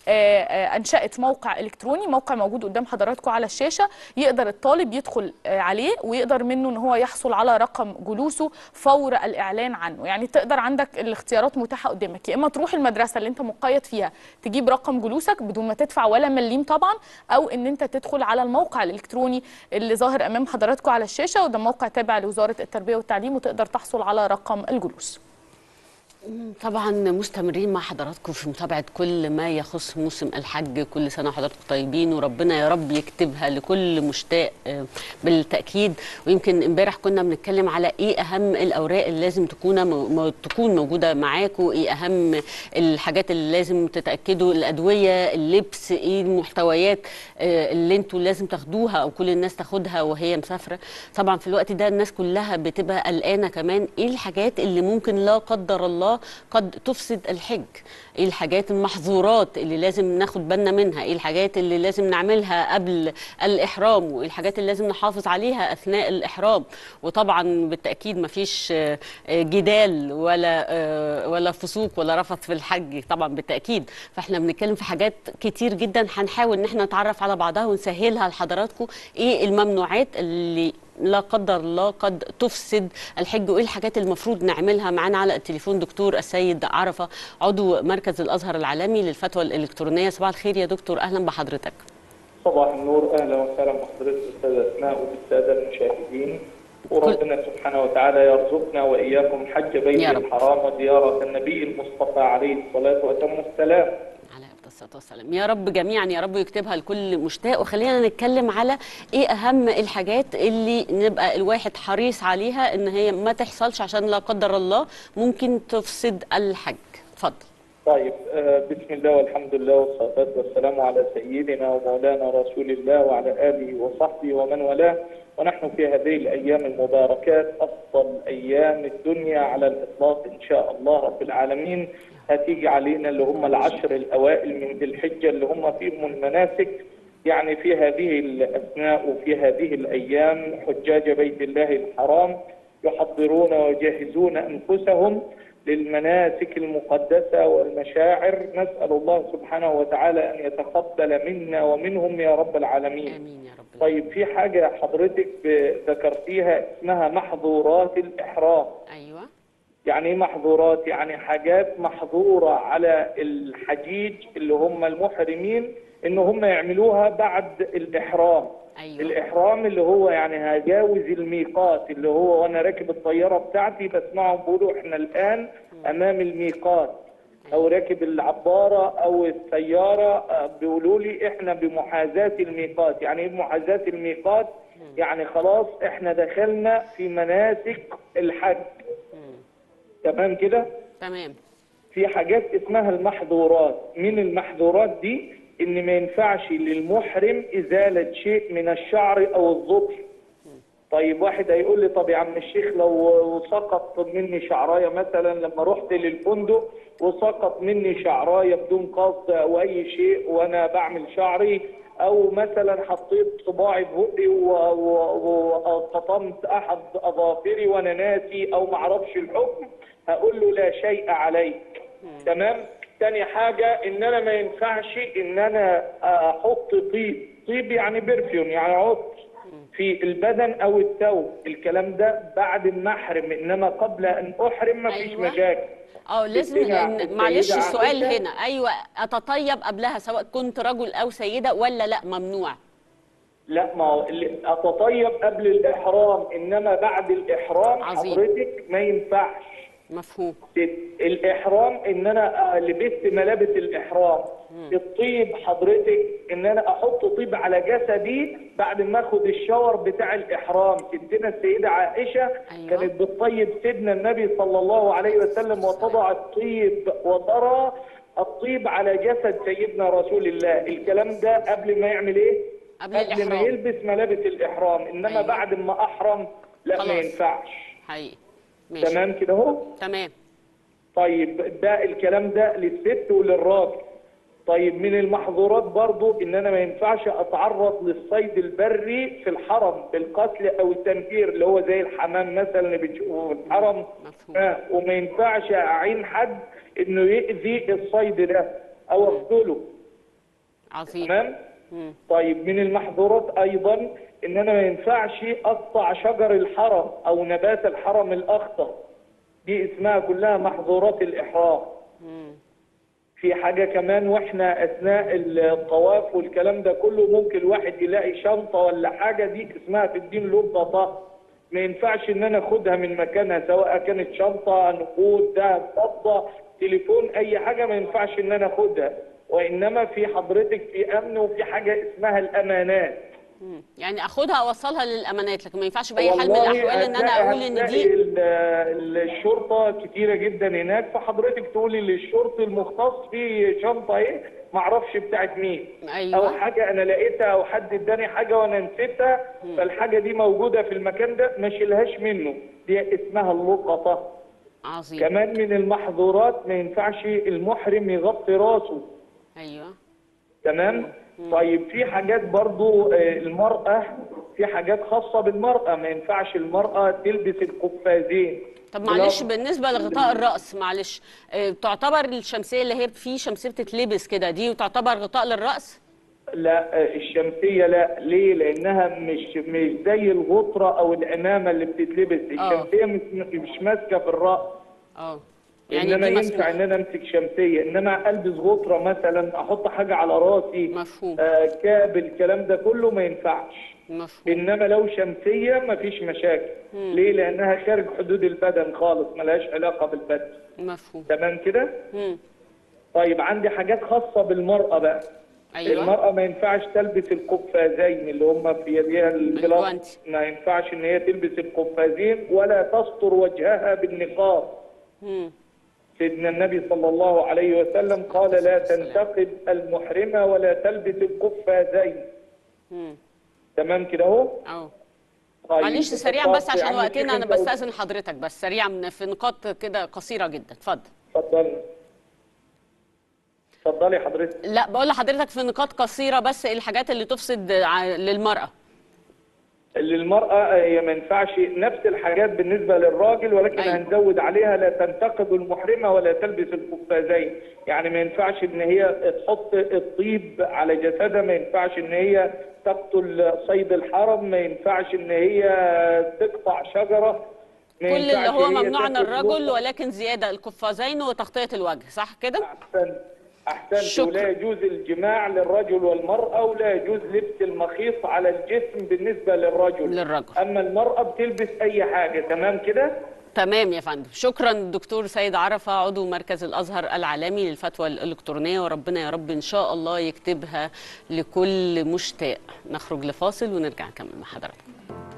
انشأت موقع الكتروني، موقع موجود قدام حضراتكم على الشاشه، يقدر الطالب يدخل عليه ويقدر منه ان هو يحصل على رقم جلوسه فور الاعلان عنه. يعني تقدر عندك الاختيارات متاحه قدامك، يا اما تروح المدرسه اللي انت مقيد فيها تجيب رقم جلوسك بدون ما تدفع ولا مليم طبعا، او ان انت تدخل على الموقع الالكتروني اللي ظاهر امام حضراتكم على الشاشه، وده موقع تابع لوزاره التربيه والتعليم، وتقدر تحصل على رقم الجلوس. طبعا مستمرين مع حضراتكم في متابعه كل ما يخص موسم الحج. كل سنه وحضراتكم طيبين، وربنا يا رب يكتبها لكل مشتاق بالتاكيد. ويمكن امبارح كنا بنتكلم على ايه اهم الاوراق اللي لازم تكون مو تكون موجوده معاكم، ايه اهم الحاجات اللي لازم تتاكدوا، الادويه، اللبس، ايه المحتويات اللي انتوا لازم تاخدوها او كل الناس تاخدها وهي مسافره. طبعا في الوقت ده الناس كلها بتبقى قلقانه كمان ايه الحاجات اللي ممكن لا قدر الله قد تفسد الحج، ايه الحاجات المحظورات اللي لازم ناخد بالنا منها، ايه الحاجات اللي لازم نعملها قبل الاحرام، وايه الحاجات اللي لازم نحافظ عليها اثناء الاحرام. وطبعا بالتاكيد مفيش جدال ولا ولا فسوق ولا رفث في الحج طبعا بالتاكيد. فاحنا بنتكلم في حاجات كتير جدا، هنحاول ان احنا نتعرف على بعضها ونسهلها لحضراتكم. ايه الممنوعات اللي لا قدر الله قد تفسد الحج، وايه الحاجات اللي المفروض نعملها؟ معانا على التليفون دكتور السيد عرفة، عضو مركز الازهر العالمي للفتوى الالكترونيه. صباح الخير يا دكتور، اهلا بحضرتك. صباح النور، اهلا وسهلا بحضرتك استاذه اسماء وبالساده المشاهدين، وربنا سبحانه وتعالى يرزقنا واياكم حج بيته الحرام وزياره النبي المصطفى عليه الصلاه واتم السلام. عليه الصلاه والسلام. يا رب جميعا، يا رب يكتبها لكل مشتاق. وخلينا نتكلم على ايه اهم الحاجات اللي نبقى الواحد حريص عليها ان هي ما تحصلش، عشان لا قدر الله ممكن تفسد الحج. اتفضل. طيب، بسم الله والحمد لله والصلاة والسلام على سيدنا ومولانا رسول الله وعلى آله وصحبه ومن والاه. ونحن في هذه الأيام المباركات أفضل أيام الدنيا على الإطلاق إن شاء الله رب العالمين. هتيجي علينا اللي هم العشر الأوائل من ذي الحجة اللي هم فيهم المناسك. يعني في هذه الأثناء وفي هذه الأيام حجاج بيت الله الحرام يحضرون ويجهزون أنفسهم للمناسك المقدسة والمشاعر. نسأل الله سبحانه وتعالى أن يتقبل منا ومنهم يا رب العالمين. آمين يا رب. طيب، في حاجة حضرتك ذكرتيها اسمها محظورات الإحرام. أيوة. يعني ايه محظورات؟ يعني حاجات محظورة على الحجيج اللي هم المحرمين ان هم يعملوها بعد الإحرام. أيوة. الإحرام اللي هو يعني هجاوز الميقات، اللي هو وانا راكب الطيارة بتاعتي بسمعهم بيقولوا احنا الآن امام الميقات، او راكب العبارة او السيارة بيقولوا لي احنا بمحاذاة الميقات. يعني ايه بمحاذاة الميقات؟ يعني خلاص احنا دخلنا في مناسك الحج. تمام كده؟ تمام. في حاجات اسمها المحظورات. من المحظورات دي ان ما ينفعش للمحرم ازالة شيء من الشعر او الظفر. طيب، واحد هيقول لي طب يا عم الشيخ لو سقط مني شعرايه مثلا لما رحت للفندق وسقط مني شعرايه بدون قصد او اي شيء وانا بعمل شعري، او مثلا حطيت صباعي في بقي وقطمت احد اظافري وانا ناسي او ما اعرفش الحكم، هقول له لا شيء عليك. تمام؟ تاني حاجه ان انا ما ينفعش ان انا احط طيب، طيب يعني برفيوم يعني عطر في البدن او الثوب. الكلام ده بعد المحرم، انما قبل ان احرم ما فيش أيوة. مشاكل. اه لازم. معلش السؤال هنا، ايوه اتطيب قبلها سواء كنت رجل او سيده ولا لا ممنوع؟ لا، ما هو اتطيب قبل الاحرام، انما بعد الاحرام عظيم. حضرتك ما ينفعش. مفهوم. الاحرام ان انا لبست ملابس الاحرام. مم. الطيب حضرتك ان انا احط طيب على جسدي بعد ما اخد الشاور بتاع الاحرام. ستنا السيده عائشه أيوة. كانت بتطيب سيدنا النبي صلى الله عليه وسلم وتضع الطيب وترى الطيب على جسد سيدنا رسول الله. الكلام ده قبل ما يعمل ايه؟ قبل, قبل الإحرام. ما يلبس ملابس الاحرام، انما أيوة. بعد ما احرم لا خلاص. ما ينفعش. حقيقي. ماشي. تمام كده اهو؟ تمام. طيب، ده الكلام ده للست وللراجل. طيب، من المحظورات برضو ان انا ما ينفعش اتعرض للصيد البري في الحرم بالقتل او التنفير، اللي هو زي الحمام مثلا اللي بنشوفه في الحرم. آه وما ينفعش اعين حد انه يؤذي الصيد ده او اقتله. عظيم. تمام؟ طيب، من المحظورات ايضا ان انا ما ينفعش اقطع شجر الحرم او نبات الحرم الاخضر. دي اسمها كلها محظورات الاحرام. مم. في حاجه كمان، واحنا اثناء الطواف والكلام ده كله ممكن الواحد يلاقي شنطه ولا حاجه، دي اسمها في الدين لقطه. ما ينفعش ان انا اخدها من مكانها، سواء كانت شنطه، نقود، ذهب، فضه، تليفون، اي حاجه ما ينفعش ان انا اخدها. وانما في حضرتك في امن وفي حاجه اسمها الامانات. مم. يعني اخدها اوصلها للامانات، لكن ما ينفعش باي حال من الاحوال ان انا اقول ان دي الشرطه كتيره جدا هناك، فحضرتك تقولي للشرطي المختص في شنطه ايه ما اعرفش بتاعت مين. أيوة. او حاجه انا لقيتها او حد اداني حاجه وانا نسيتها، مم. فالحاجه دي موجوده في المكان ده ما اشيلهاش منه، دي اسمها اللقطه. عظيم. كمان من المحظورات ما ينفعش المحرم يغطي راسه. ايوه. تمام؟ طيب، في حاجات برضو المرأة، في حاجات خاصة بالمرأة، ما ينفعش المرأة تلبس القفازين. طب معلش بالنسبة لغطاء الرأس، معلش تعتبر الشمسية اللي هي في شمسية بتتلبس كده دي وتعتبر غطاء للرأس؟ لا الشمسيه لا. ليه؟ لانها مش مش زي الغطره او العمامه اللي بتتلبس. الشمسيه مش مش ماسكه في الراس. اه يعني انما ينفع ان انا امسك شمسيه، انما البس غطره مثلا، احط حاجه على راسي، مفهوم. آه كابل، الكلام ده كله ما ينفعش. مفهوم. انما لو شمسيه ما فيش مشاكل. مم. ليه؟ لانها خارج حدود البدن خالص، ملهاش علاقه بالبدن. مفهوم. تمام كده؟ امم طيب عندي حاجات خاصه بالمراه بقى. أيوة. المراه ما ينفعش تلبس القفازين اللي هم في يديها الجلافز، ما ينفعش ان هي تلبس القفازين ولا تستر وجهها بالنقاب. امم سيدنا النبي صلى الله عليه وسلم قال لا تنتقب المحرمه ولا تلبس القفازين. امم تمام كده اهو؟ اه طيب معلش سريعا بس عشان وقتنا، انا بستأذن حضرتك بس سريعا في نقاط كده قصيره جدا. اتفضل. اتفضلي. اتفضلي حضرتك. لا بقول لحضرتك في نقاط قصيره بس الحاجات اللي تفسد للمراه. للمرأة هي ما ينفعش نفس الحاجات بالنسبة للراجل، ولكن أيوة. هنزود عليها لا تنتقب المحرمة ولا تلبس القفازين. يعني ما ينفعش ان هي تحط الطيب على جسدها، ما ينفعش ان هي تقتل صيد الحرم، ما ينفعش ان هي تقطع شجرة، كل اللي هو ممنوع عن الرجل، ولكن زيادة القفازين وتغطية الوجه، صح كده؟ أحسن أحسنت. ولا يجوز الجماع للرجل والمرأة، ولا يجوز لبس المخيط على الجسم بالنسبة للرجل. للرجل. أما المرأة بتلبس أي حاجة. تمام كده؟ تمام يا فندم. شكرا دكتور سيد عرفة، عضو مركز الأزهر العالمي للفتوى الإلكترونية، وربنا يا رب إن شاء الله يكتبها لكل مشتاق. نخرج لفاصل ونرجع نكمل مع حضراتكم.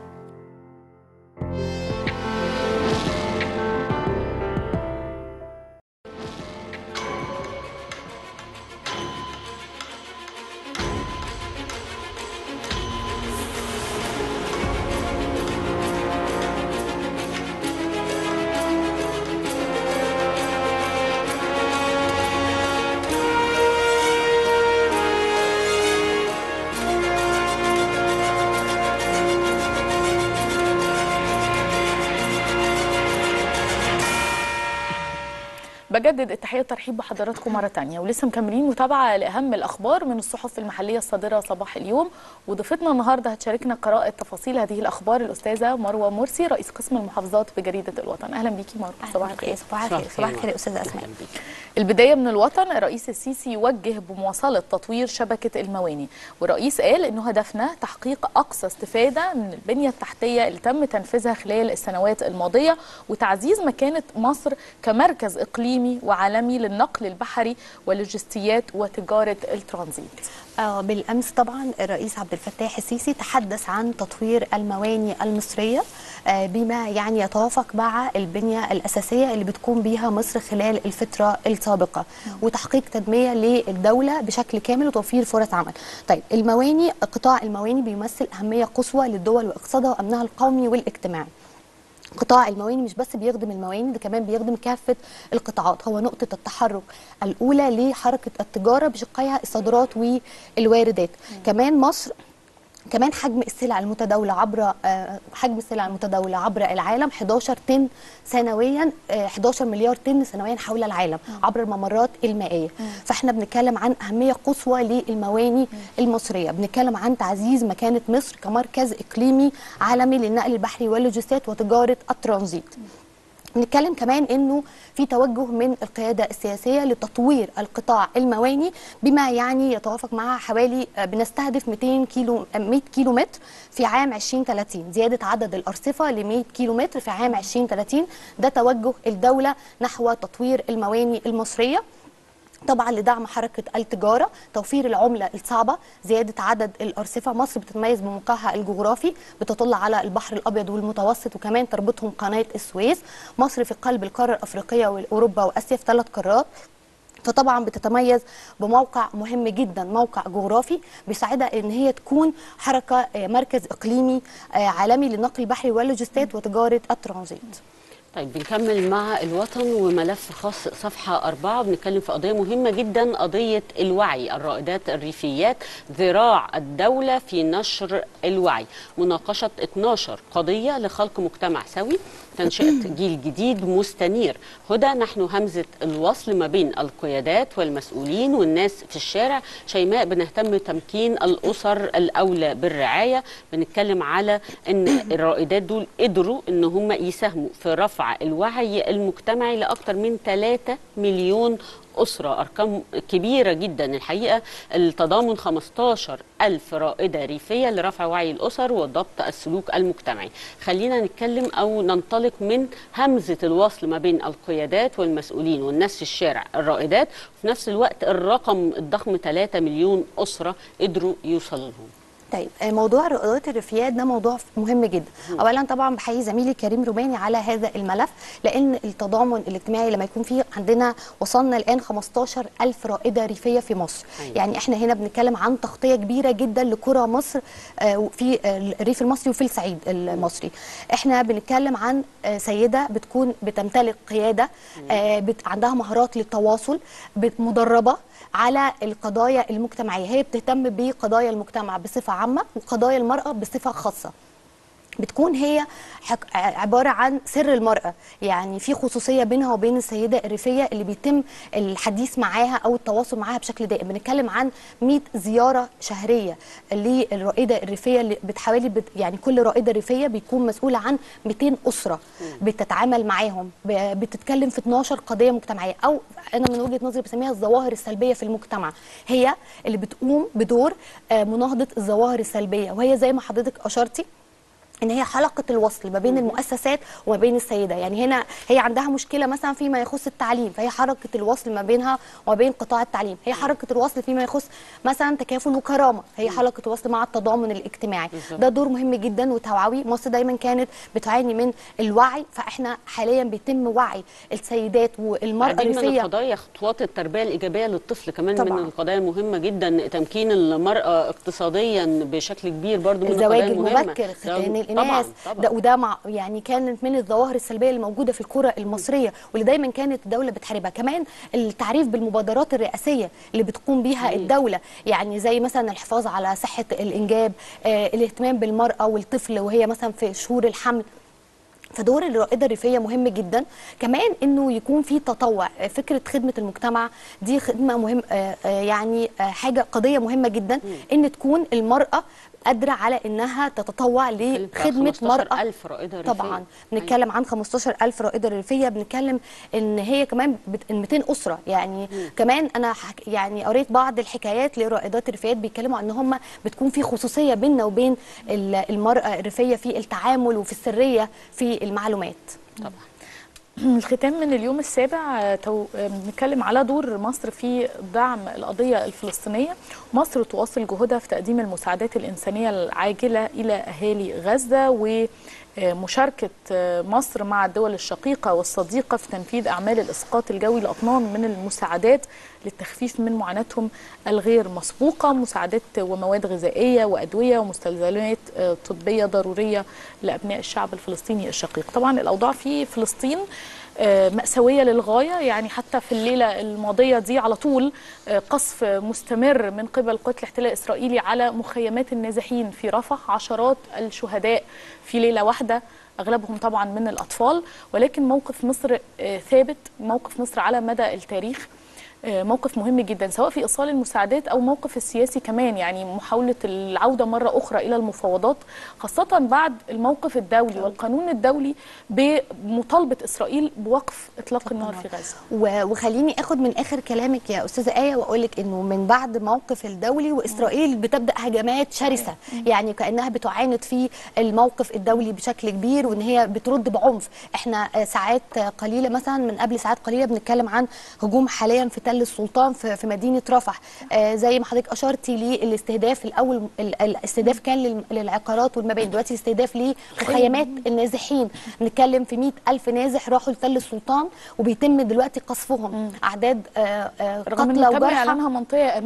بجدد التحيه والترحيب بحضراتكم مره ثانيه، ولسه مكملين متابعه لاهم الاخبار من الصحف المحليه الصادره صباح اليوم. وضيفتنا النهارده هتشاركنا قراءه تفاصيل هذه الاخبار الاستاذه مروه مرسي، رئيس قسم المحافظات بجريده الوطن. اهلا بيكي مروه. صباح الخير. صباح الخير. صباح الخير يا استاذه اسماء. البدايه من الوطن، الرئيس السيسي يوجه بمواصله تطوير شبكه المواني، والرئيس قال انه هدفنا تحقيق اقصى استفاده من البنيه التحتيه اللي تم تنفيذها خلال السنوات الماضيه، وتعزيز مكانه مصر كمركز اقليمي وعالمي للنقل البحري واللوجستيات وتجاره الترانزيت. آه بالامس طبعا الرئيس عبد الفتاح السيسي تحدث عن تطوير المواني المصريه آه بما يعني يتوافق مع البنيه الاساسيه اللي بتقوم بيها مصر خلال الفتره السابقه، وتحقيق تنميه للدوله بشكل كامل وتوفير فرص عمل. طيب المواني، قطاع المواني بيمثل اهميه قصوى للدول واقتصادها وامنها القومي والاجتماعي. قطاع المواني مش بس بيخدم المواني، ده كمان بيخدم كافة القطاعات، هو نقطة التحرك الأولى لحركة التجارة بشقيها الصادرات والواردات. كمان مصر كمان حجم السلع المتداولة عبر حجم السلع المتداولة عبر العالم احداشر طن سنويا، احداشر مليار طن سنويا حول العالم عبر الممرات المائية. فاحنا بنتكلم عن أهمية قصوى للمواني المصرية، بنتكلم عن تعزيز مكانة مصر كمركز إقليمي عالمي للنقل البحري واللوجستيات وتجارة الترانزيت. بنتكلم كمان انه في توجه من القياده السياسيه لتطوير القطاع المواني بما يعني يتوافق مع حوالي بنستهدف مئتين كيلو مئة كيلو متر في عام ألفين وثلاثين، زياده عدد الارصفه ل مئة كيلو متر في عام ألفين وثلاثين. ده توجه الدوله نحو تطوير المواني المصريه، طبعا لدعم حركة التجارة، توفير العملة الصعبة، زيادة عدد الأرصفة. مصر بتتميز بموقعها الجغرافي، بتطل على البحر الأبيض والمتوسط، وكمان تربطهم قناة السويس. مصر في قلب القارة الأفريقية وأوروبا وآسيا في ثلاث قارات، فطبعا بتتميز بموقع مهم جدا، موقع جغرافي بيساعدها ان هي تكون حركة مركز إقليمي عالمي للنقل البحري واللوجستيات وتجارة الترانزيت. طيب بنكمل مع الوطن وملف خاص صفحة أربعة، بنتكلم في قضية مهمة جدا، قضية الوعي، الرائدات الريفيات ذراع الدولة في نشر الوعي، مناقشة اثناشر قضية لخلق مجتمع سوي تنشئة جيل جديد مستنير. هدى، نحن همزة الوصل ما بين القيادات والمسؤولين والناس في الشارع. شيماء، بنهتم بتمكين الأسر الأولى بالرعاية. بنتكلم على أن الرائدات دول قدروا أن هم يساهموا في رفع الوعي المجتمعي لأكثر من ثلاثة مليون أسرة، أرقام كبيرة جدا الحقيقة. التضامن خمستاشر ألف رائدة ريفية لرفع وعي الأسر وضبط السلوك المجتمعي. خلينا نتكلم أو ننطلق من همزة الوصل ما بين القيادات والمسؤولين والناس في الشارع الرائدات، وفي نفس الوقت الرقم الضخم ثلاثة مليون أسرة قدروا يوصلوا لهم. طيب، موضوع الرائدات الريفيات ده موضوع مهم جدا. اولا طبعا بحيي زميلي كريم روماني على هذا الملف، لان التضامن الاجتماعي لما يكون فيه عندنا وصلنا الان خمستاشر ألف رائده ريفيه في مصر. أيوة. يعني احنا هنا بنتكلم عن تغطيه كبيره جدا لقرى مصر في الريف المصري وفي الصعيد المصري. احنا بنتكلم عن سيده بتكون بتمتلك قياده، عندها مهارات للتواصل، مدربه على القضايا المجتمعيه، هي بتهتم بقضايا المجتمع بصفه عامه وقضايا المراه بصفه خاصه. بتكون هي عباره عن سر المراه، يعني في خصوصيه بينها وبين السيده الريفيه اللي بيتم الحديث معاها او التواصل معاها بشكل دائم. بنتكلم عن مئة زياره شهريه للرائده الريفيه اللي بتحاولي بت يعني كل رائده ريفيه بيكون مسؤوله عن مئتين اسره بتتعامل معاهم، بتتكلم في اتناشر قضيه مجتمعيه، او انا من وجهه نظري بسميها الظواهر السلبيه في المجتمع. هي اللي بتقوم بدور مناهضه الظواهر السلبيه، وهي زي ما حضرتك اشرتي ان هي حلقه الوصل ما بين المؤسسات وما بين السيده. يعني هنا هي عندها مشكله مثلا فيما يخص التعليم، فهي حلقه الوصل ما بينها وما بين قطاع التعليم. هي حلقه الوصل فيما يخص مثلا تكافل وكرامه، هي حلقه الوصل مع التضامن الاجتماعي. ده دور مهم جدا وتوعوي. مصر دايما كانت بتعاني من الوعي، فاحنا حاليا بيتم وعي السيدات والمراه الريفيه. من القضايا خطوات التربيه الايجابيه للطفل كمان طبعا. من القضايا المهمه جدا تمكين المراه اقتصاديا بشكل كبير، برضو من الزواج المهمه. المبكر، ختان الناس، ده وده مع يعني كانت من الظواهر السلبيه اللي موجوده في القرى المصريه واللي دايما كانت الدوله بتحاربها. كمان التعريف بالمبادرات الرئاسيه اللي بتقوم بيها الدوله، يعني زي مثلا الحفاظ على صحه الانجاب، آه الاهتمام بالمراه والطفل وهي مثلا في شهور الحمل. فدور الرائده الريفيه مهم جدا. كمان انه يكون في تطوع، فكره خدمه المجتمع دي خدمه مهم، آه يعني آه حاجه قضيه مهمه جدا، ان تكون المراه قادره على انها تتطوع لخدمه مرأة. ألف رائده ريفيه طبعا بنتكلم أيوة. عن خمستاشر ألف رائده ريفيه. بنتكلم ان هي كمان مئتين اسره. يعني مم. كمان انا حك... يعني قريت بعض الحكايات لرائدات الريفيات بيتكلموا ان هم بتكون في خصوصيه بيننا وبين المراه الريفيه في التعامل وفي السريه في المعلومات. طبعا. الختام من اليوم السابع بنتكلم على دور مصر في دعم القضية الفلسطينية. مصر تواصل جهودها في تقديم المساعدات الإنسانية العاجلة إلى أهالي غزة، ومشاركة مصر مع الدول الشقيقة والصديقة في تنفيذ أعمال الإسقاط الجوي لأطنان من المساعدات للتخفيف من معاناتهم الغير مسبوقة، مساعدات ومواد غذائية وأدوية ومستلزمات طبية ضرورية لأبناء الشعب الفلسطيني الشقيق. طبعا الأوضاع في فلسطين مأساوية للغاية، يعني حتى في الليلة الماضية دي على طول قصف مستمر من قبل قوات الاحتلال الإسرائيلي على مخيمات النازحين في رفح، عشرات الشهداء في ليلة واحدة، أغلبهم طبعا من الأطفال. ولكن موقف مصر ثابت، موقف مصر على مدى التاريخ موقف مهم جدا، سواء في إيصال المساعدات أو موقف السياسي كمان، يعني محاولة العودة مرة أخرى إلى المفاوضات، خاصة بعد الموقف الدولي والقانون الدولي بمطالبة إسرائيل بوقف إطلاق النار في غزة. وخليني أخد من آخر كلامك يا أستاذة آية وأقول لك إنه من بعد موقف الدولي وإسرائيل بتبدأ هجمات شرسة، يعني كأنها بتعاند في الموقف الدولي بشكل كبير وإن هي بترد بعنف. إحنا ساعات قليلة مثلا من قبل ساعات قليلة بنتكلم عن هجوم حاليا في تل السلطان في في مدينه رفح، آه زي ما حضرتك اشرتي للاستهداف الاول. الاستهداف كان للعقارات والمباني، دلوقتي الاستهداف لمخيمات النازحين. بنتكلم في مئة ألف نازح راحوا لتل السلطان وبيتم دلوقتي قصفهم. اعداد آه آه رغم قتلى وجرحى، وجرحى، اعلانها منطقه امنه.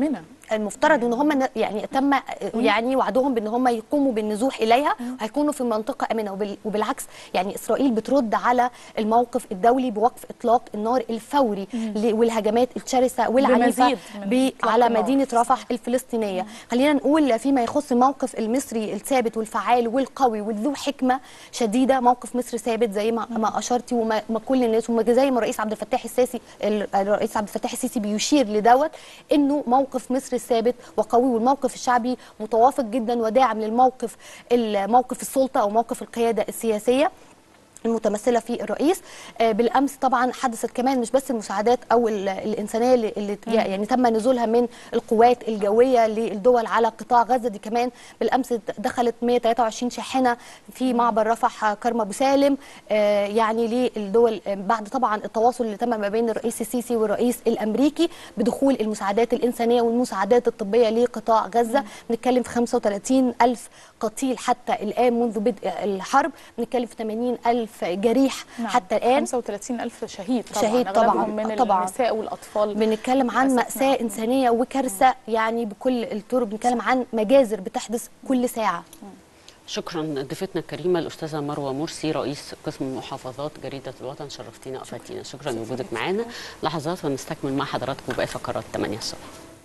المفترض ان هم يعني تم يعني وعدهم بان هم يقوموا بالنزوح اليها وهيكونوا في منطقه امنه، وبالعكس يعني اسرائيل بترد على الموقف الدولي بوقف اطلاق النار الفوري والهجمات الشرسه والعنيفه على مدينه رفح الفلسطينيه. خلينا نقول فيما يخص الموقف المصري الثابت والفعال والقوي وذو حكمه شديده، موقف مصر ثابت زي ما ما اشرتي وما كل الناس وزي ما الرئيس عبد الفتاح السيسي الرئيس عبد الفتاح السيسي بيشير لدوت انه موقف مصر ثابت وقوي، والموقف الشعبي متوافق جدا وداعم للموقف موقف السلطه او موقف القياده السياسيه المتمثله في الرئيس. بالامس طبعا حدثت كمان مش بس المساعدات او الانسانيه اللي يعني تم نزولها من القوات الجويه للدول على قطاع غزه، دي كمان بالامس دخلت مئة وثلاثة وعشرين شاحنه في معبر رفح كرم ابو سالم يعني للدول بعد طبعا التواصل اللي تم ما بين الرئيس السيسي والرئيس الامريكي بدخول المساعدات الانسانيه والمساعدات الطبيه لقطاع غزه. بنتكلم في خمسة وثلاثين ألف قتيل حتى الان منذ بدء الحرب، بنتكلم في ثمانين ألف جريح نعم. حتى الان خمسة وثلاثين ألف شهيد طبعا شهيد طبعا من طبعا النساء والاطفال. بنتكلم عن مأساة نعم. انسانيه وكارثه يعني بكل الطرق، بنتكلم عن مجازر بتحدث كل ساعه. شكرا ضيفتنا الكريمه الاستاذه مروه مرسي رئيس قسم محافظات جريده الوطن، شرفتينا وافدتينا. شكرا لوجودك معانا. لحظات ونستكمل مع حضراتكم باقي فقرات ثمانية الصبح.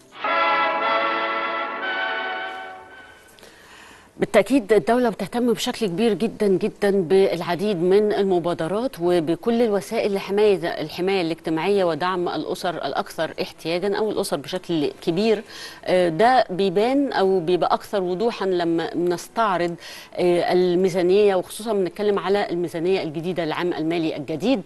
بالتأكيد الدولة بتهتم بشكل كبير جدا جدا بالعديد من المبادرات وبكل الوسائل لحماية الحماية الاجتماعية ودعم الأسر الأكثر احتياجا أو الأسر بشكل كبير. ده بيبان أو بيبقى أكثر وضوحا لما نستعرض الميزانية، وخصوصا بنتكلم على الميزانية الجديدة للعام المالي الجديد.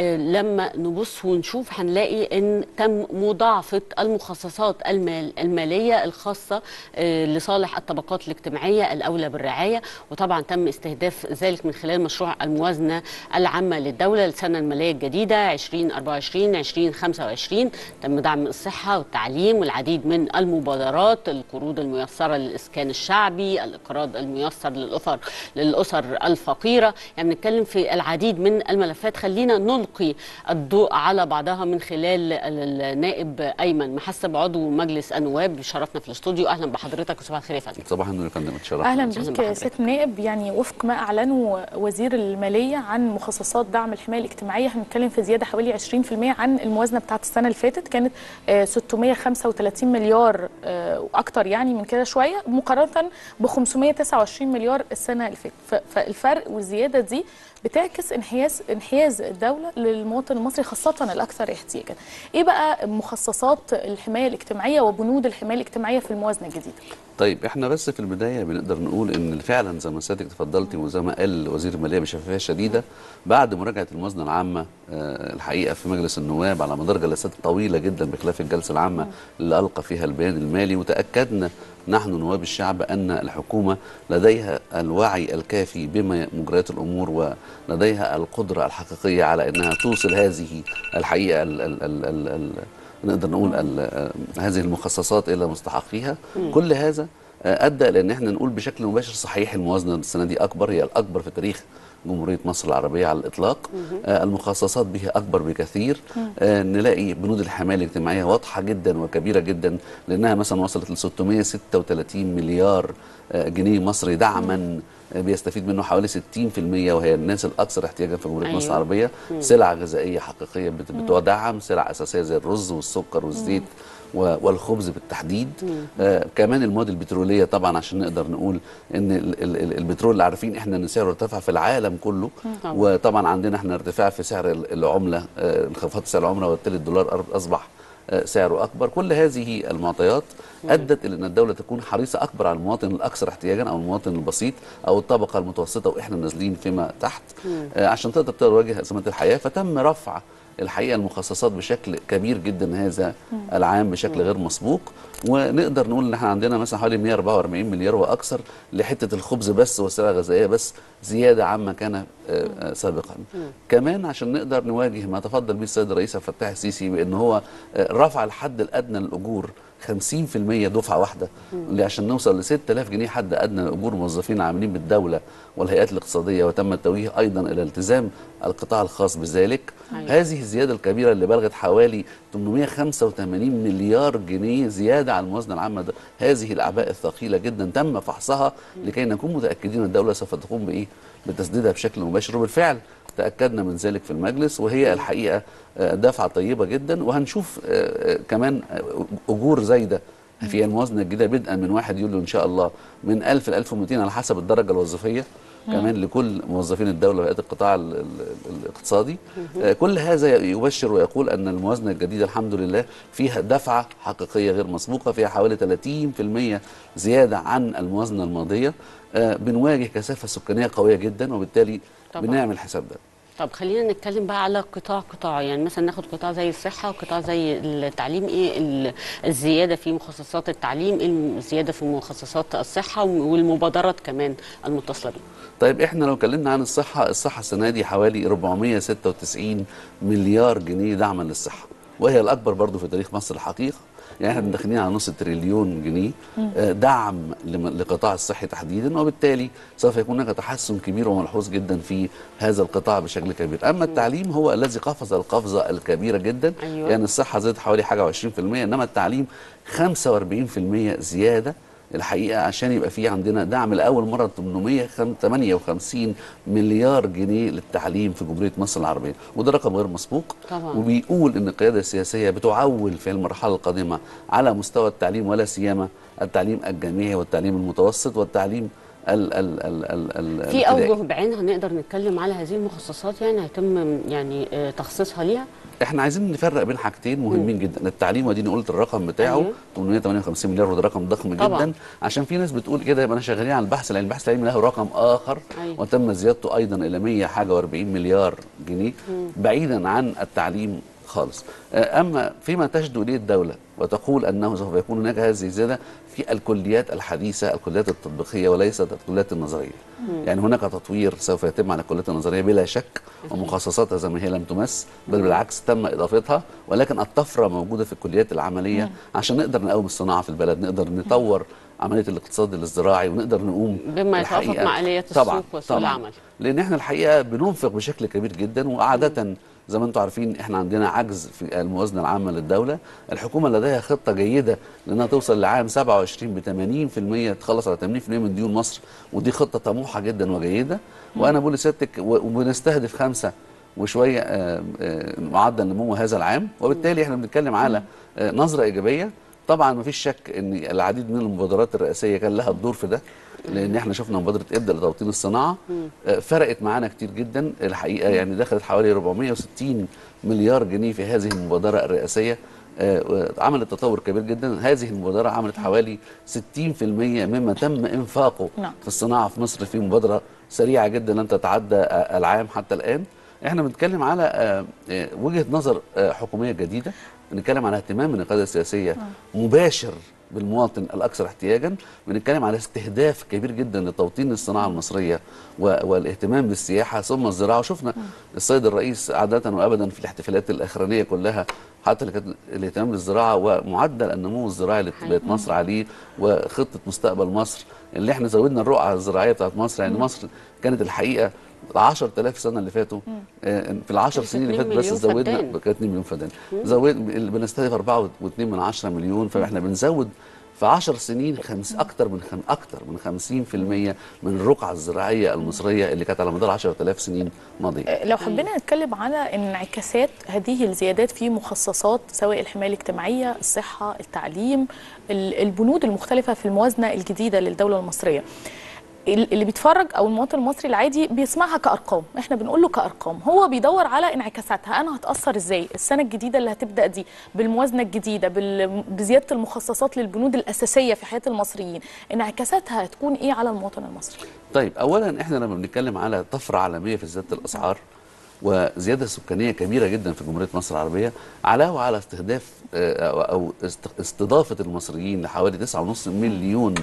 لما نبص ونشوف هنلاقي أن تم مضاعفة المخصصات المال المالية الخاصة لصالح الطبقات الاجتماعية الأولى بالرعاية، وطبعا تم استهداف ذلك من خلال مشروع الموازنة العامة للدولة للسنة المالية الجديدة عشرين أربعة وعشرين عشرين خمسة وعشرين. تم دعم الصحة والتعليم والعديد من المبادرات، القروض الميسرة للإسكان الشعبي، الإقراض الميسر للأسر للأسر الفقيرة. يعني بنتكلم في العديد من الملفات. خلينا نلقي الضوء على بعضها من خلال النائب أيمن محسب عضو مجلس النواب بشرفنا في الاستوديو. أهلا بحضرتك وصباح الخير يا فندم. صباح النور يا فندم. اهلا بك يا سياده النائب. يعني وفق ما اعلنه وزير الماليه عن مخصصات دعم الحمايه الاجتماعيه، هنتكلم في زياده حوالي عشرين بالمئة عن الموازنه بتاعت السنه اللي فاتت، كانت ستمئة وخمسة وثلاثين مليار واكتر يعني من كده شويه، مقارنه ب خمسمئة وتسعة وعشرين مليار السنه اللي فاتت. فالفرق والزياده دي بتعكس انحياز انحياز الدوله للمواطن المصري خاصه الاكثر احتياجا. ايه بقى مخصصات الحمايه الاجتماعيه وبنود الحمايه الاجتماعيه في الموازنه الجديده؟ طيب احنا بس في البدايه بنقدر نقول ان فعلا زي ما سيادتك تفضلتي وزي ما قال وزير الماليه بشفافيه شديده بعد مراجعه الموازنه العامه الحقيقه في مجلس النواب على مدار جلسات طويله جدا بخلاف الجلسه العامه اللي القى فيها البيان المالي، وتاكدنا نحن نواب الشعب ان الحكومه لديها الوعي الكافي بما مجريات الامور ولديها القدره الحقيقيه على انها توصل هذه الحقيقه ال ال ال ال ال نقدر نقول هذه المخصصات الى مستحقيها. كل هذا ادى الى ان احنا نقول بشكل مباشر صحيح الموازنه السنه دي اكبر، هي الاكبر في تاريخ جمهوريه مصر العربيه على الاطلاق. آه المخصصات بها اكبر بكثير. آه نلاقي بنود الحمايه الاجتماعيه واضحه جدا وكبيره جدا، لانها مثلا وصلت ل ستمئة وستة وثلاثين مليار آه جنيه مصري دعما آه بيستفيد منه حوالي ستين بالمئة، وهي الناس الاكثر احتياجا في جمهوريه أيوة. مصر العربيه. سلع غذائيه حقيقيه بتدعم، سلع اساسيه زي الرز والسكر والزيت والخبز بالتحديد. آه كمان المواد البتروليه طبعا، عشان نقدر نقول ان ال ال البترول اللي عارفين احنا ان سعره ارتفع في العالم كله، طبعا. وطبعا عندنا احنا ارتفاع في سعر العمله، آه انخفاض سعر العمله، وبالتالي الدولار اصبح آه سعره اكبر. كل هذه المعطيات ادت الى ان الدوله تكون حريصه اكبر على المواطن الاكثر احتياجا او المواطن البسيط او الطبقه المتوسطه واحنا نازلين فيما تحت، آه عشان تقدر تواجه ازمات الحياه. فتم رفع الحقيقه المخصصات بشكل كبير جدا هذا العام بشكل غير مسبوق، ونقدر نقول ان احنا عندنا مثلا حوالي مئة وأربعة وأربعين مليار واكثر لحته الخبز بس والسلع الغذائيه بس، زياده عما كان سابقا. كمان عشان نقدر نواجه ما تفضل به السيد الرئيس عبد الفتاح السيسي بان هو رفع الحد الادنى للاجور خمسين في المية دفعه واحده اللي عشان نوصل ل ستة آلاف جنيه حد ادنى لاجور موظفين عاملين بالدوله والهيئات الاقتصاديه، وتم التوجيه ايضا الى التزام القطاع الخاص بذلك. أيوة. هذه الزياده الكبيره اللي بلغت حوالي ثمانمائة وخمسة وثمانين مليار جنيه زياده على الموازنه العامه، هذه الاعباء الثقيله جدا تم فحصها لكي نكون متاكدين الدوله سوف تقوم بايه؟ بتسديدها بشكل مباشر، وبالفعل تاكدنا من ذلك في المجلس، وهي الحقيقه دفعه طيبه جدا. وهنشوف كمان اجور زايده في الموازنه الجديده بدءا من واحد يوليو ان شاء الله من ألف ل ألف ومئتين على حسب الدرجه الوظيفيه كمان لكل موظفين الدوله وهيئات القطاع الاقتصادي. كل هذا يبشر ويقول ان الموازنه الجديده الحمد لله فيها دفعه حقيقيه غير مسبوقه، فيها حوالي ثلاثين في المية زياده عن الموازنه الماضيه. بنواجه كثافه سكانيه قويه جدا، وبالتالي طبعا بنعمل حساب ده. طب خلينا نتكلم بقى على قطاع قطاع، يعني مثلا ناخد قطاع زي الصحه وقطاع زي التعليم. ايه الزياده في مخصصات التعليم، ايه الزياده في مخصصات الصحه والمبادرات كمان المتصله بيه؟ طيب احنا لو اتكلمنا عن الصحه، الصحه السنه دي حوالي أربعمائة وستة وتسعين مليار جنيه دعما للصحه، وهي الاكبر برضو في تاريخ مصر الحقيقه. يعني احنا داخلين على نص تريليون جنيه دعم لقطاع الصحي تحديدا، وبالتالي سوف يكون هناك تحسن كبير وملحوظ جدا في هذا القطاع بشكل كبير. اما التعليم هو الذي قفز القفزه الكبيره جدا. أيوة. يعني الصحه زادت حوالي حاجه وعشرين في المية، انما التعليم خمسة وأربعين في المية زياده الحقيقه، عشان يبقى في عندنا دعم لاول مره ثمانمائة وثمانية وخمسين مليار جنيه للتعليم في جمهوريه مصر العربيه، وده رقم غير مسبوق طبعا. وبيقول ان القياده السياسيه بتعول في المرحله القادمه على مستوى التعليم، ولا سيما التعليم الجامعي والتعليم المتوسط والتعليم ال ال ال ال ال في اوجه بعينها نقدر نتكلم على هذه المخصصات، يعني هيتم يعني تخصيصها ليها. احنا عايزين نفرق بين حاجتين مهمين م. جدا. التعليم وديني قلت الرقم بتاعه أيوه. ثمانمائة وثمانية وخمسين مليار، وده رقم ضخم طبعا. جدا، عشان في ناس بتقول كده يبقى انا شغالين على البحث، لان البحث العلمي له رقم اخر أيوه. وتم زيادته ايضا الى مئة حاجه وأربعين مليار جنيه م. بعيدا عن التعليم خالص. اما فيما تشدو اليه الدوله وتقول انه سوف يكون هناك هذه الزياده في الكليات الحديثه، الكليات التطبيقيه وليست الكليات النظريه. مم. يعني هناك تطوير سوف يتم على الكليات النظريه بلا شك، ومخصصاتها زي ما هي لم تمس، بل بالعكس تم اضافتها، ولكن الطفره موجوده في الكليات العمليه. مم. عشان نقدر نقوم الصناعه في البلد، نقدر نطور عمليه الاقتصاد الزراعي، ونقدر نقوم بما يتوافق مع اليات السوق وسوق العمل. لان احنا الحقيقه بننفق بشكل كبير جدا، وعاده مم. زي ما انتم عارفين احنا عندنا عجز في الموازنه العامه للدوله. الحكومه لديها خطه جيده لانها توصل لعام سبعة وعشرين ب ثمانين في المية، تخلص على ثمانين في المية من ديون مصر، ودي خطه طموحه جدا وجيده. وانا بقول لسيادتك وبنستهدف خمسه وشويه معدل نمو هذا العام، وبالتالي احنا بنتكلم على نظره ايجابيه. طبعا ما فيش شك ان العديد من المبادرات الرئاسيه كان لها الدور في ده، لان احنا شفنا مبادره ابدا لتوطين الصناعه فرقت معانا كتير جدا الحقيقه. يعني دخلت حوالي أربعمائة وستين مليار جنيه في هذه المبادره الرئاسيه، عملت تطور كبير جدا. هذه المبادره عملت حوالي ستين في المية مما تم انفاقه في الصناعه في مصر في مبادره سريعه جدا لن تتعدى العام حتى الان. احنا بنتكلم على وجهه نظر حكوميه جديده، بنتكلم على اهتمام من القياده السياسيه مباشر بالمواطن الاكثر احتياجا، بنتكلم على استهداف كبير جدا لتوطين الصناعه المصريه والاهتمام بالسياحه ثم الزراعه. وشفنا السيد الرئيس عاده وابدا في الاحتفالات الاخرانيه كلها حتى الاهتمام بالزراعه ومعدل النمو الزراعي اللي بقت مصر عليه، وخطه مستقبل مصر اللي احنا زودنا الرقعه الزراعيه بتاعت مصر. يعني مصر كانت الحقيقه عشرة آلاف سنه اللي فاتوا، في العشر سنين اللي فاتت بس زودنا كانت اتنين مليون فدان، زود بنستهدف أربعة واتنين من عشرة مليون، فاحنا بنزود في عشر سنين خمس اكتر من خم اكتر من خمسين في المية من الرقعه الزراعيه المصريه اللي كانت على مدار عشرة آلاف سنين ماضيه. لو حبينا نتكلم على انعكاسات هذه الزيادات في مخصصات سواء الحمايه الاجتماعيه، الصحه، التعليم، البنود المختلفه في الموازنه الجديده للدوله المصريه، اللي بيتفرج او المواطن المصري العادي بيسمعها كارقام، احنا بنقول له كارقام، هو بيدور على انعكاساتها. انا هتاثر ازاي السنه الجديده اللي هتبدا دي بالموازنه الجديده بزياده المخصصات للبنود الاساسيه في حياه المصريين، انعكاساتها هتكون ايه على المواطن المصري؟ طيب اولا احنا لما بنتكلم على طفره عالميه في زياده الاسعار وزياده سكانيه كبيره جدا في جمهوريه مصر العربيه، علاوه على استهداف او استضافه المصريين لحوالي تسعة ونص مليون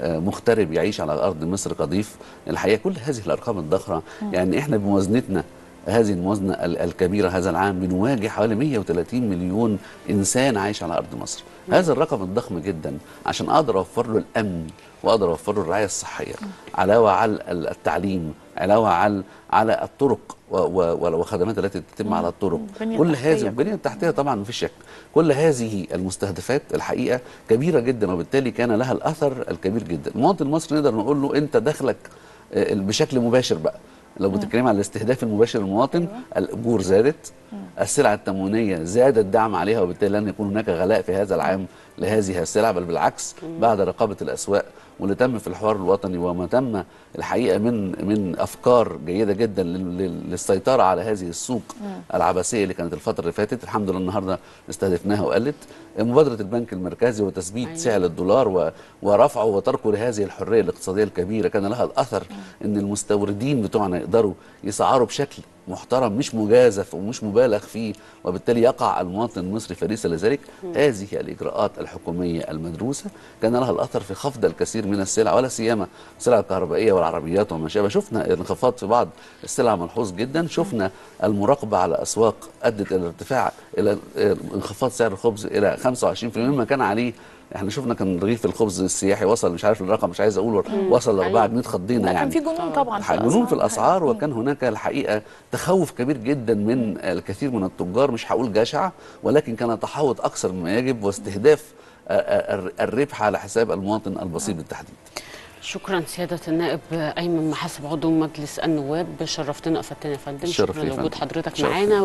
مغترب يعيش على ارض مصر كضيف، الحقيقه كل هذه الارقام الضخمه يعني احنا بموازنتنا هذه الموازنه الكبيره هذا العام بنواجه حوالي مئة وثلاثين مليون انسان عايش على ارض مصر. م. هذا الرقم الضخم جدا عشان اقدر اوفر له الامن واقدر اوفر له الرعايه الصحيه، علاوه على التعليم، علاوه على على الطرق وخدمات التي تتم على الطرق. كل هذه البنيه التحتيه طبعا مفيش شك. كل هذه المستهدفات الحقيقه كبيره جدا، وبالتالي كان لها الاثر الكبير جدا. المواطن المصري نقدر نقول له انت دخلك بشكل مباشر بقى. لو بتتكلم على الاستهداف المباشر للمواطن، الاجور زادت، السلع التموينيه زاد الدعم عليها، وبالتالي لن يكون هناك غلاء في هذا العام لهذه السلع، بل بالعكس بعد رقابه الاسواق واللي تم في الحوار الوطني وما تم الحقيقه من من افكار جيده جدا للسيطره على هذه السوق العبثيه اللي كانت الفتره اللي فاتت. الحمد لله النهارده استهدفناها وقلت. مبادره البنك المركزي وتثبيت أيوة. سعر الدولار ورفعه وتركه لهذه الحريه الاقتصاديه الكبيره كان لها الاثر ان المستوردين بتوعنا يقدروا يسعروا بشكل محترم، مش مجازف ومش مبالغ فيه، وبالتالي يقع المواطن المصري فريسه لذلك. هذه الاجراءات الحكوميه المدروسه كان لها الاثر في خفض الكثير من السلع، ولا سيما السلع الكهربائيه والعربيات وما شابه. شفنا انخفاض في بعض السلع ملحوظ جدا. شفنا المراقبه على اسواق ادت الى ارتفاع الى انخفاض سعر الخبز الى خمسة وعشرين بالمئة مما كان عليه. احنا شفنا كان رغيف الخبز السياحي وصل، مش عارف الرقم مش عايز اقوله، وصل ل أربعمائة خضينا يعني. كان في جنون طبعا في جنون في الاسعار، وكان هناك الحقيقه تخوف كبير جدا من الكثير من التجار، مش هقول جشع، ولكن كان تحوط اكثر مما يجب واستهداف الربح على حساب المواطن البسيط بالتحديد. شكرا سيادة النائب أيمن محاسب عضو مجلس النواب، شرفتنا أفدتنا يا فندم. شكرا لوجود حضرتك معانا.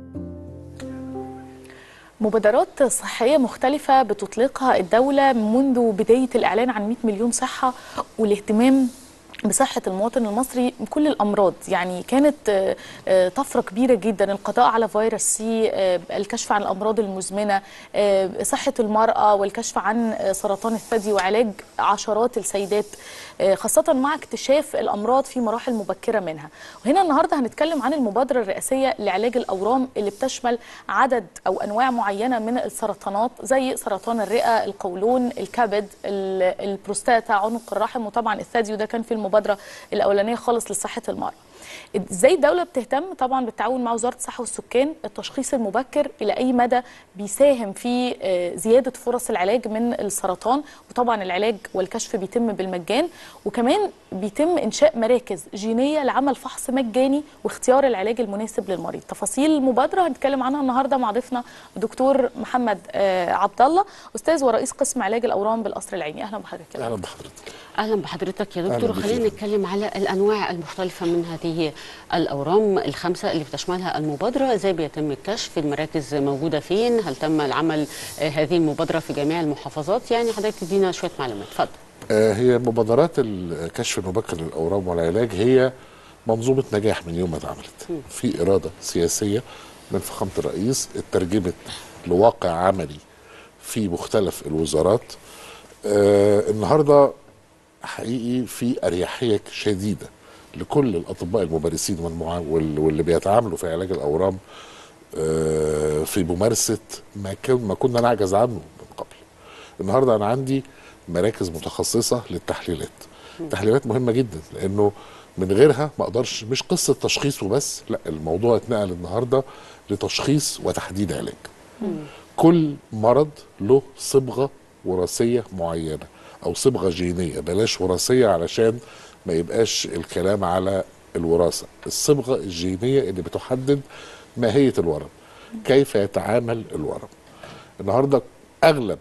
مبادرات صحية مختلفة بتطلقها الدولة منذ بداية الإعلان عن مئة مليون صحة والاهتمام بصحة المواطن المصري بكل الأمراض. يعني كانت طفرة كبيرة جدا، القضاء على فيروس سي، الكشف عن الأمراض المزمنة، صحة المرأة والكشف عن سرطان الثدي وعلاج عشرات السيدات، خاصة مع اكتشاف الأمراض في مراحل مبكرة منها. وهنا النهاردة هنتكلم عن المبادرة الرئاسية لعلاج الأورام اللي بتشمل عدد أو أنواع معينة من السرطانات زي سرطان الرئة، القولون، الكبد، البروستاتا، عنق الرحم، وطبعا الثدي، وده كان في المبادرة الأولانية خالص لصحة المرأة. ازاي الدولة بتهتم؟ طبعا بالتعاون مع وزارة الصحة والسكان. التشخيص المبكر إلى أي مدى بيساهم في زيادة فرص العلاج من السرطان، وطبعا العلاج والكشف بيتم بالمجان، وكمان بيتم إنشاء مراكز جينية لعمل فحص مجاني واختيار العلاج المناسب للمريض. تفاصيل المبادرة هنتكلم عنها النهارده مع ضيفنا الدكتور محمد عبد الله، أستاذ ورئيس قسم علاج الأورام بالقصر العيني. أهلا بحضرتك. أهلا بحضرتك. أهلا بحضرتك يا دكتور. خلينا نتكلم على الأنواع المختلفة من هذه الأورام الخمسة اللي بتشملها المبادرة. ازاي بيتم الكشف؟ المراكز موجودة فين؟ هل تم العمل هذه المبادرة في جميع المحافظات؟ يعني حضرتك تدينا شوية معلومات. اتفضل. آه هي مبادرات الكشف المبكر للأورام والعلاج هي منظومة نجاح من يوم ما اتعملت. في إرادة سياسية من فخامة الرئيس اترجمت لواقع عملي في مختلف الوزارات. آه النهارده حقيقي في أريحية شديدة لكل الأطباء الممارسين واللي بيتعاملوا في علاج الأورام في ممارسة ما كنا نعجز عنه من قبل. النهاردة أنا عندي مراكز متخصصة للتحليلات. التحليلات مهمة جدا لأنه من غيرها ما أقدرش، مش قصة تشخيص وبس، لا، الموضوع اتنقل النهاردة لتشخيص وتحديد علاج. كل مرض له صبغة وراثية معينة أو صبغة جينية، بلاش وراثية علشان ما يبقاش الكلام على الوراثة. الصبغة الجينية اللي بتحدد ماهية الورم، كيف يتعامل الورم. النهاردة أغلب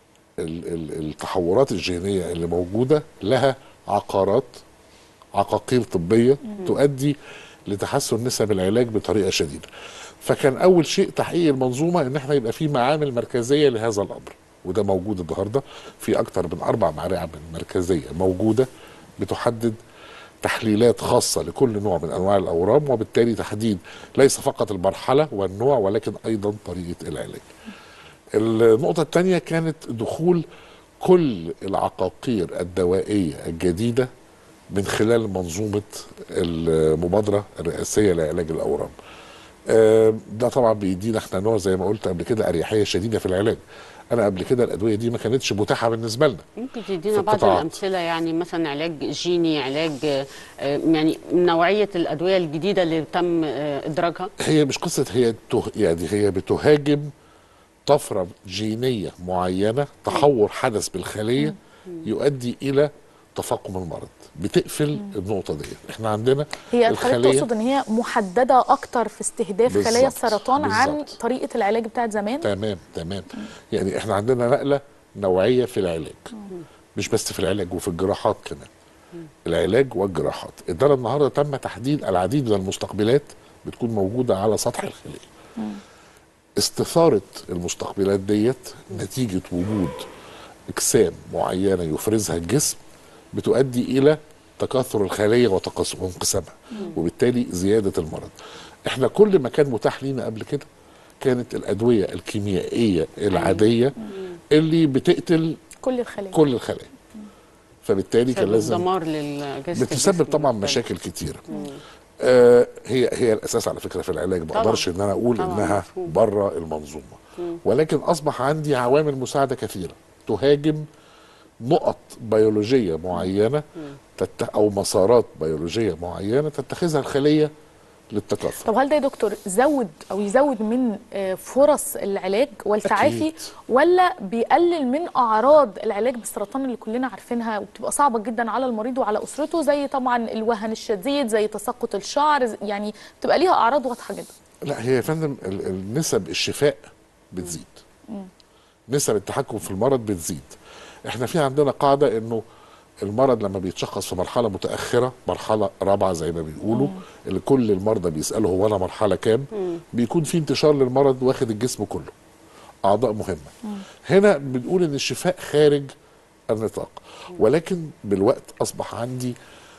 التحورات الجينية اللي موجودة لها عقارات، عقاقير طبية تؤدي لتحسن نسب العلاج بطريقة شديدة. فكان أول شيء تحقيق المنظومة إن احنا يبقى في معامل مركزية لهذا الأمر، وده موجود النهارده في أكتر من أربع معامل مركزية موجودة بتحدد تحليلات خاصة لكل نوع من أنواع الأورام، وبالتالي تحديد ليس فقط المرحلة والنوع ولكن أيضا طريقة العلاج. النقطة الثانية كانت دخول كل العقاقير الدوائية الجديدة من خلال منظومة المبادرة الرئاسية لعلاج الأورام. ده طبعا بيدينا احنا نوع زي ما قلت قبل كده أريحية شديدة في العلاج. انا قبل كده الادويه دي ما كانتش متاحه بالنسبه لنا. ممكن تدينا بعض الامثله، يعني مثلا علاج جيني، علاج يعني نوعيه الادويه الجديده اللي تم ادراجها؟ هي مش قصه، هي يعني هي بتهاجم طفره جينيه معينه، تحور حدث بالخليه يؤدي الى تفاقم المرض، بتقفل النقطه دي. احنا عندنا هي الخليه تقصد ان هي محدده اكتر في استهداف خلايا السرطان بالزبط. عن طريقه العلاج بتاعت زمان. تمام تمام. مم. يعني احنا عندنا نقله نوعيه في العلاج، مم. مش بس في العلاج، وفي الجراحات كمان. مم. العلاج والجراحات. ده النهارده تم تحديد العديد من المستقبلات بتكون موجوده على سطح الخليه. مم. استثاره المستقبلات ديت نتيجه وجود اجسام معينه يفرزها الجسم بتؤدي الى تكاثر الخليه وانقسامها، وبالتالي زياده المرض. احنا كل ما كان متاح لينا قبل كده كانت الادويه الكيميائيه العاديه اللي بتقتل كل الخلايا كل الخلايا فبالتالي كان لازم دمار للجسم، بتسبب طبعا مشاكل كتيره. آه هي هي الاساس على فكره في العلاج، ما اقدرش ان انا اقول طبعًا انها بره المنظومه، مم. ولكن اصبح عندي عوامل مساعده كثيره تهاجم نقط بيولوجيه معينه تت... او مسارات بيولوجيه معينه تتخذها الخليه للتكاثر. طب هل ده يا دكتور زود او يزود من فرص العلاج والتعافي، ولا بيقلل من اعراض العلاج بالسرطان اللي كلنا عارفينها وبتبقى صعبه جدا على المريض وعلى اسرته، زي طبعا الوهن الشديد، زي تساقط الشعر، يعني بتبقى ليها اعراض واضحه جدا؟ لا هي يا فندم النسب الشفاء بتزيد، مم. نسب التحكم في المرض بتزيد. احنا في عندنا قاعده انه المرض لما بيتشخص في مرحله متاخره، مرحله رابعه زي ما بيقولوا، مم. اللي كل المرضى بيسالوا هو انا مرحله كام، مم. بيكون في انتشار للمرض واخد الجسم كله، اعضاء مهمه. مم. هنا بنقول ان الشفاء خارج النطاق، ولكن بالوقت اصبح عندي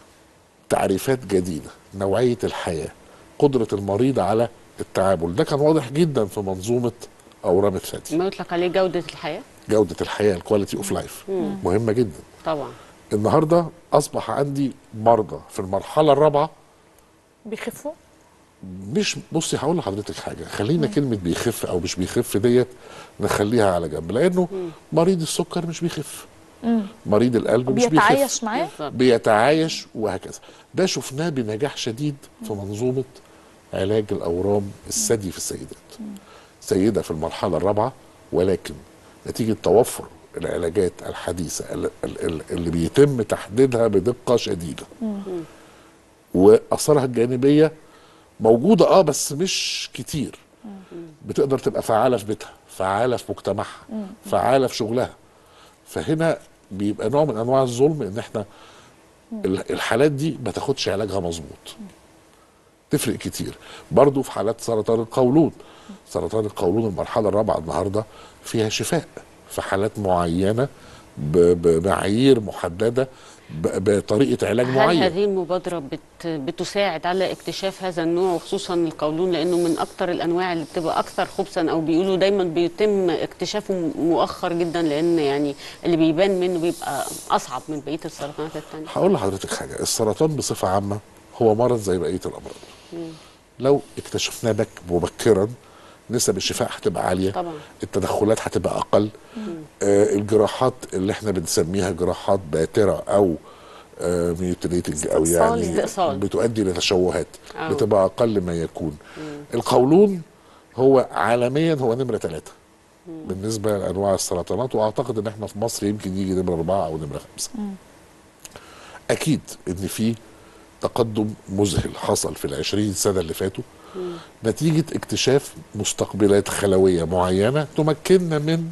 تعريفات جديده، نوعيه الحياه، قدره المريض على التعامل. ده كان واضح جدا في منظومه اورام الثدي. ما يطلق عليه جوده الحياه. جوده الحياه، الكواليتي اوف لايف، مهمه جدا طبعا. النهارده اصبح عندي مرضى في المرحله الرابعه بيخفوا. مش بصي هقول لحضرتك حاجه، خلينا مم. كلمه بيخف او مش بيخف ديت نخليها على جنب، لانه مم. مريض السكر مش بيخف، مم. مريض القلب مش بيخف، بيتعايش معاه، بيتعايش وهكذا. ده شفناه بنجاح شديد في منظومه علاج الاورام الثدي في السيدات. مم. سيده في المرحله الرابعه، ولكن نتيجه توفر العلاجات الحديثه اللي بيتم تحديدها بدقه شديده، مم. واثارها الجانبيه موجوده اه بس مش كتير، مم. بتقدر تبقى فعاله في بيتها، فعاله في مجتمعها، مم. فعاله في شغلها. فهنا بيبقى نوع من انواع الظلم ان احنا مم. الحالات دي ما تاخدش علاجها مظبوط. تفرق كتير. برضو في حالات سرطان القولون، سرطان القولون المرحله الرابعه النهارده فيها شفاء في حالات معينه بمعايير محدده بطريقه علاج معين. هل هذه المبادره بت بتساعد على اكتشاف هذا النوع، وخصوصا القولون لانه من اكثر الانواع اللي بتبقى اكثر خبثا، او بيقولوا دايما بيتم اكتشافه مؤخر جدا، لان يعني اللي بيبان منه بيبقى اصعب من بقيه السرطانات الثانيه؟ هقول لحضرتك حاجه، السرطان بصفه عامه هو مرض زي بقيه الامراض. مم. لو اكتشفناه بك مبكرا نسب الشفاء هتبقى عاليه طبعا. التدخلات هتبقى اقل. آه الجراحات اللي احنا بنسميها جراحات باتره او آه ميوتيليتنج او يعني استئصال. بتؤدي لتشوهات أوه. بتبقى اقل ما يكون. مم. القولون هو عالميا هو نمره ثلاثه بالنسبه لانواع السرطانات، واعتقد ان احنا في مصر يمكن يجي نمره اربعه او نمره خمسه. مم. اكيد ان في تقدم مذهل حصل في العشرين سنه اللي فاتوا مم. نتيجه اكتشاف مستقبلات خلويه معينه تمكننا من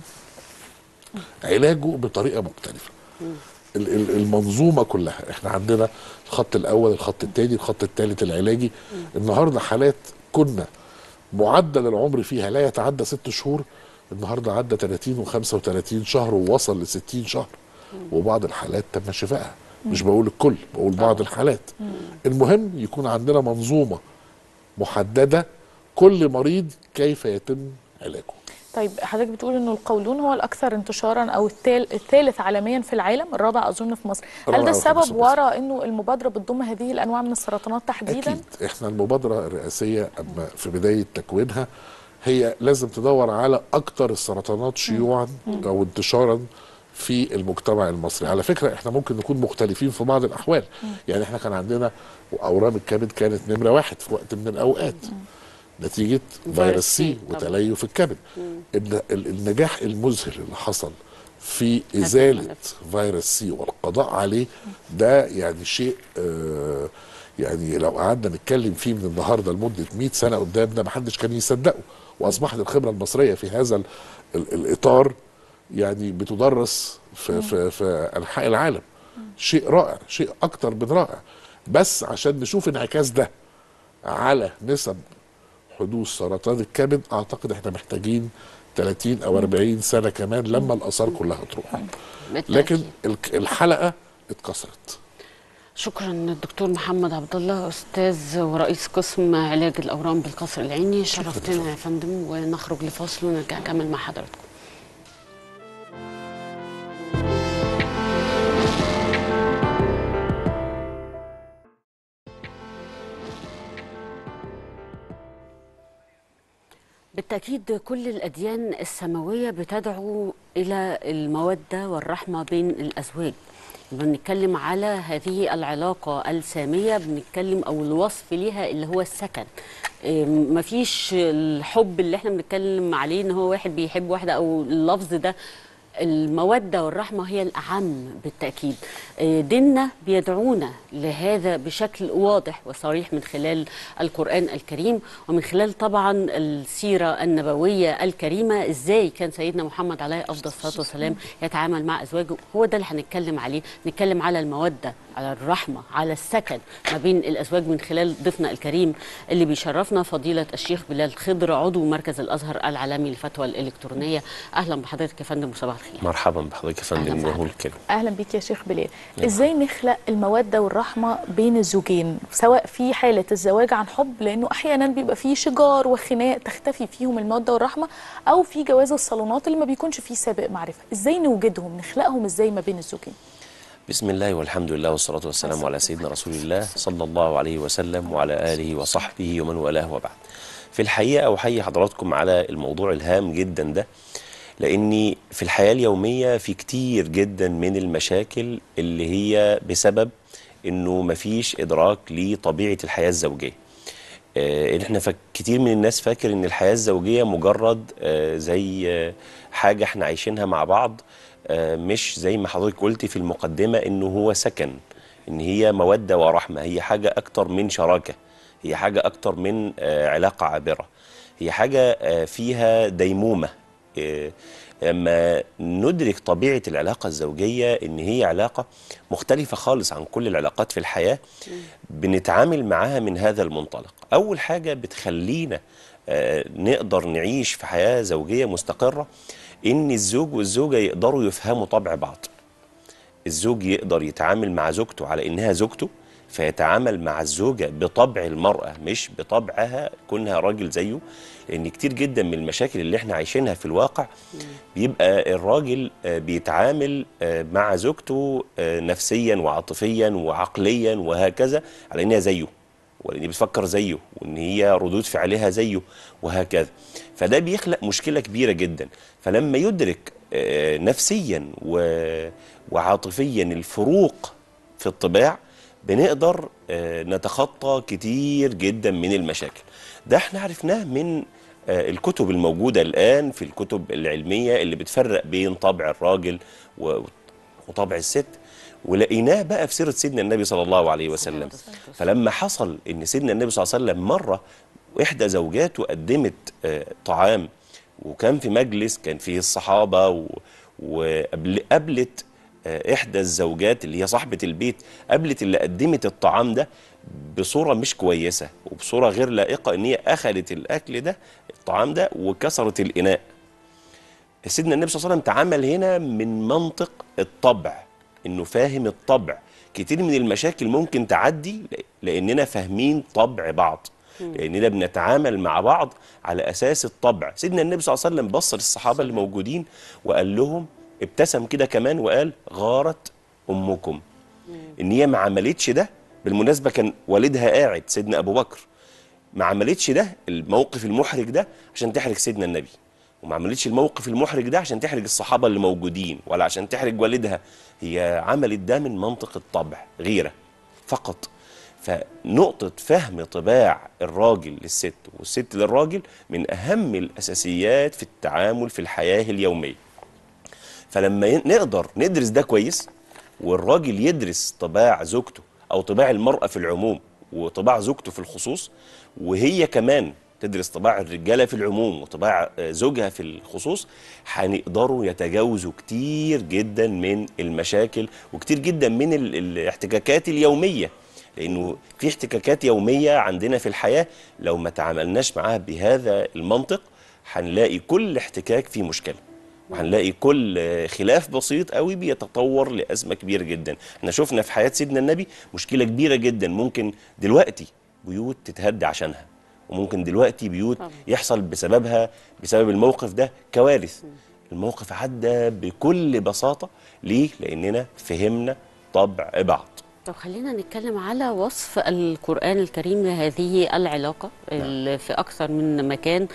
علاجه بطريقه مختلفه. مم. المنظومه كلها، احنا عندنا الخط الاول، الخط الثاني، الخط الثالث العلاجي. مم. النهارده حالات كنا معدل العمر فيها لا يتعدى ست شهور، النهارده عدى ثلاثين وخمسة وثلاثين شهر ووصل ل ستين شهر. مم. وبعض الحالات تم شفائها. مش بقول الكل، بقول بعض الحالات. مم. المهم يكون عندنا منظومه محدده كل مريض كيف يتم علاجه. طيب حضرتك بتقول انه القولون هو الاكثر انتشارا او الثالث عالميا في العالم، الرابع اظن في مصر، هل ده السبب وراء انه المبادره بتضم هذه الانواع من السرطانات تحديدا؟ اكيد. احنا المبادره الرئاسيه اما في بدايه تكوينها هي لازم تدور على اكتر السرطانات شيوعا او انتشارا في المجتمع المصري. على فكره احنا ممكن نكون مختلفين في بعض الاحوال، يعني احنا كان عندنا اورام الكبد كانت نمره واحد في وقت من الاوقات نتيجه فيروس سي وتليف الكبد. النجاح المذهل اللي حصل في ازاله فيروس سي والقضاء عليه ده يعني شيء آه يعني لو قعدنا نتكلم فيه من النهارده لمده مئة سنه قدام ده ما حدش كان يصدقه. واصبحت الخبره المصريه في هذا ال ال الاطار يعني بتدرس في في في انحاء العالم. شيء رائع، شيء اكتر من رائع. بس عشان نشوف انعكاس ده على نسب حدوث سرطان الكبد اعتقد احنا محتاجين ثلاثين او أربعين سنه كمان لما الاثار كلها تروح. لكن الحلقه اتكسرت. شكرا الدكتور محمد عبد الله، استاذ ورئيس قسم علاج الاورام بالقصر العيني. شرفتنا يا فندم، ونخرج لفاصل ونرجع نكمل مع حضراتكم. بالتأكيد كل الأديان السماوية بتدعو إلى المودة والرحمة بين الأزواج. بنتكلم على هذه العلاقة السامية، بنتكلم أو الوصف ليها اللي هو السكن. مفيش الحب اللي احنا بنتكلم عليه ان هو واحد بيحب واحدة أو اللفظ ده. المودة والرحمة هي الأعم بالتأكيد. ديننا بيدعونا لهذا بشكل واضح وصريح من خلال القرآن الكريم، ومن خلال طبعا السيرة النبوية الكريمة. ازاي كان سيدنا محمد عليه أفضل الصلاة والسلام يتعامل مع أزواجه. هو ده اللي هنتكلم عليه. نتكلم على المودة، على الرحمة، على السكن ما بين الأزواج من خلال ضيفنا الكريم اللي بيشرفنا فضيلة الشيخ بلال خضر، عضو مركز الأزهر العالمي للفتوى الإلكترونية. أهلا بحضرتك يا فندم وصباح الخير. مرحبا بحضرتك يا فندم وهو الكريم. اهلا بيك يا شيخ بلال. ازاي نخلق الموده والرحمه بين الزوجين، سواء في حاله الزواج عن حب، لانه احيانا بيبقى فيه شجار وخناق تختفي فيهم الموده والرحمه، او في جواز الصالونات اللي ما بيكونش فيه سابق معرفه. ازاي نوجدهم، نخلقهم ازاي ما بين الزوجين؟ بسم الله والحمد لله والصلاه والسلام على سيدنا رسول الله صلى الله عليه وسلم وعلى اله وصحبه ومن والاه وبعد. في الحقيقه احيي حضراتكم على الموضوع الهام جدا ده، لأني في الحياة اليومية في كتير جدا من المشاكل اللي هي بسبب إنه مفيش إدراك لطبيعة الحياة الزوجية. آه إحنا كتير من الناس فاكر إن الحياة الزوجية مجرد آه زي آه حاجة إحنا عايشينها مع بعض، آه مش زي ما حضرتك قلتي في المقدمة إنه هو سكن، إن هي مودة ورحمة. هي حاجة أكتر من شراكة، هي حاجة أكتر من آه علاقة عابرة، هي حاجة آه فيها ديمومة. لما ندرك طبيعة العلاقة الزوجية إن هي علاقة مختلفة خالص عن كل العلاقات في الحياة، بنتعامل معها من هذا المنطلق. أول حاجة بتخلينا نقدر نعيش في حياة زوجية مستقرة إن الزوج والزوجة يقدروا يفهموا طبع بعض. الزوج يقدر يتعامل مع زوجته على إنها زوجته، فيتعامل مع الزوجة بطبع المرأة مش بطبعها كونها راجل زيه. لأن كتير جدا من المشاكل اللي احنا عايشينها في الواقع بيبقى الراجل بيتعامل مع زوجته نفسيا وعاطفيا وعقليا وهكذا على إنها زيه، وإن بتفكر زيه، وإن هي ردود فعلها زيه وهكذا. فده بيخلق مشكلة كبيرة جدا. فلما يدرك نفسيا وعاطفيا الفروق في الطباع بنقدر نتخطى كتير جدا من المشاكل. ده احنا عرفناه من الكتب الموجودة الآن في الكتب العلمية اللي بتفرق بين طبع الراجل وطبع الست، ولقيناه بقى في سيرة سيدنا النبي صلى الله عليه وسلم. فلما حصل ان سيدنا النبي صلى الله عليه وسلم مرة إحدى زوجاته قدمت طعام، وكان في مجلس كان فيه الصحابة، وقابلت إحدى الزوجات اللي هي صاحبة البيت، قابلت اللي قدمت الطعام ده بصورة مش كويسة وبصورة غير لائقة، إن هي أخذت الأكل ده الطعام ده وكسرت الإناء. سيدنا النبي صلى الله عليه وسلم تعامل هنا من منطق الطبع، إنه فاهم الطبع. كتير من المشاكل ممكن تعدي لأننا فاهمين طبع بعض، لأننا بنتعامل مع بعض على أساس الطبع. سيدنا النبي صلى الله عليه وسلم بص للصحابة اللي موجودين وقال لهم، ابتسم كده كمان وقال: غارت أمكم. إن هي ما عملتش ده. بالمناسبة كان والدها قاعد، سيدنا أبو بكر، ما عملتش ده الموقف المحرج ده عشان تحرج سيدنا النبي، وما عملتش الموقف المحرج ده عشان تحرج الصحابة اللي موجودين ولا عشان تحرج والدها، هي عملت ده من منطق الطبع، غيرة فقط. فنقطة فهم طباع الراجل للست والست للراجل من أهم الأساسيات في التعامل في الحياة اليومية. فلما نقدر ندرس ده كويس، والراجل يدرس طباع زوجته أو طباع المرأة في العموم وطباع زوجته في الخصوص، وهي كمان تدرس طباع الرجالة في العموم وطباع زوجها في الخصوص، هنقدروا يتجاوزوا كتير جدا من المشاكل وكتير جدا من الاحتكاكات اليومية، لأنه في احتكاكات يومية عندنا في الحياة لو ما تعاملناش معاها بهذا المنطق هنلاقي كل احتكاك فيه مشكلة، وهنلاقي كل خلاف بسيط قوي بيتطور لأزمة كبيرة جدا. احنا شفنا في حياة سيدنا النبي مشكلة كبيرة جدا ممكن دلوقتي بيوت تتهدى عشانها، وممكن دلوقتي بيوت يحصل بسببها بسبب الموقف ده كوارث. الموقف عدى بكل بساطة. ليه؟ لأننا فهمنا طبع بعض. طب خلينا نتكلم على وصف القرآن الكريم لهذه العلاقة نعم. في أكثر من مكان،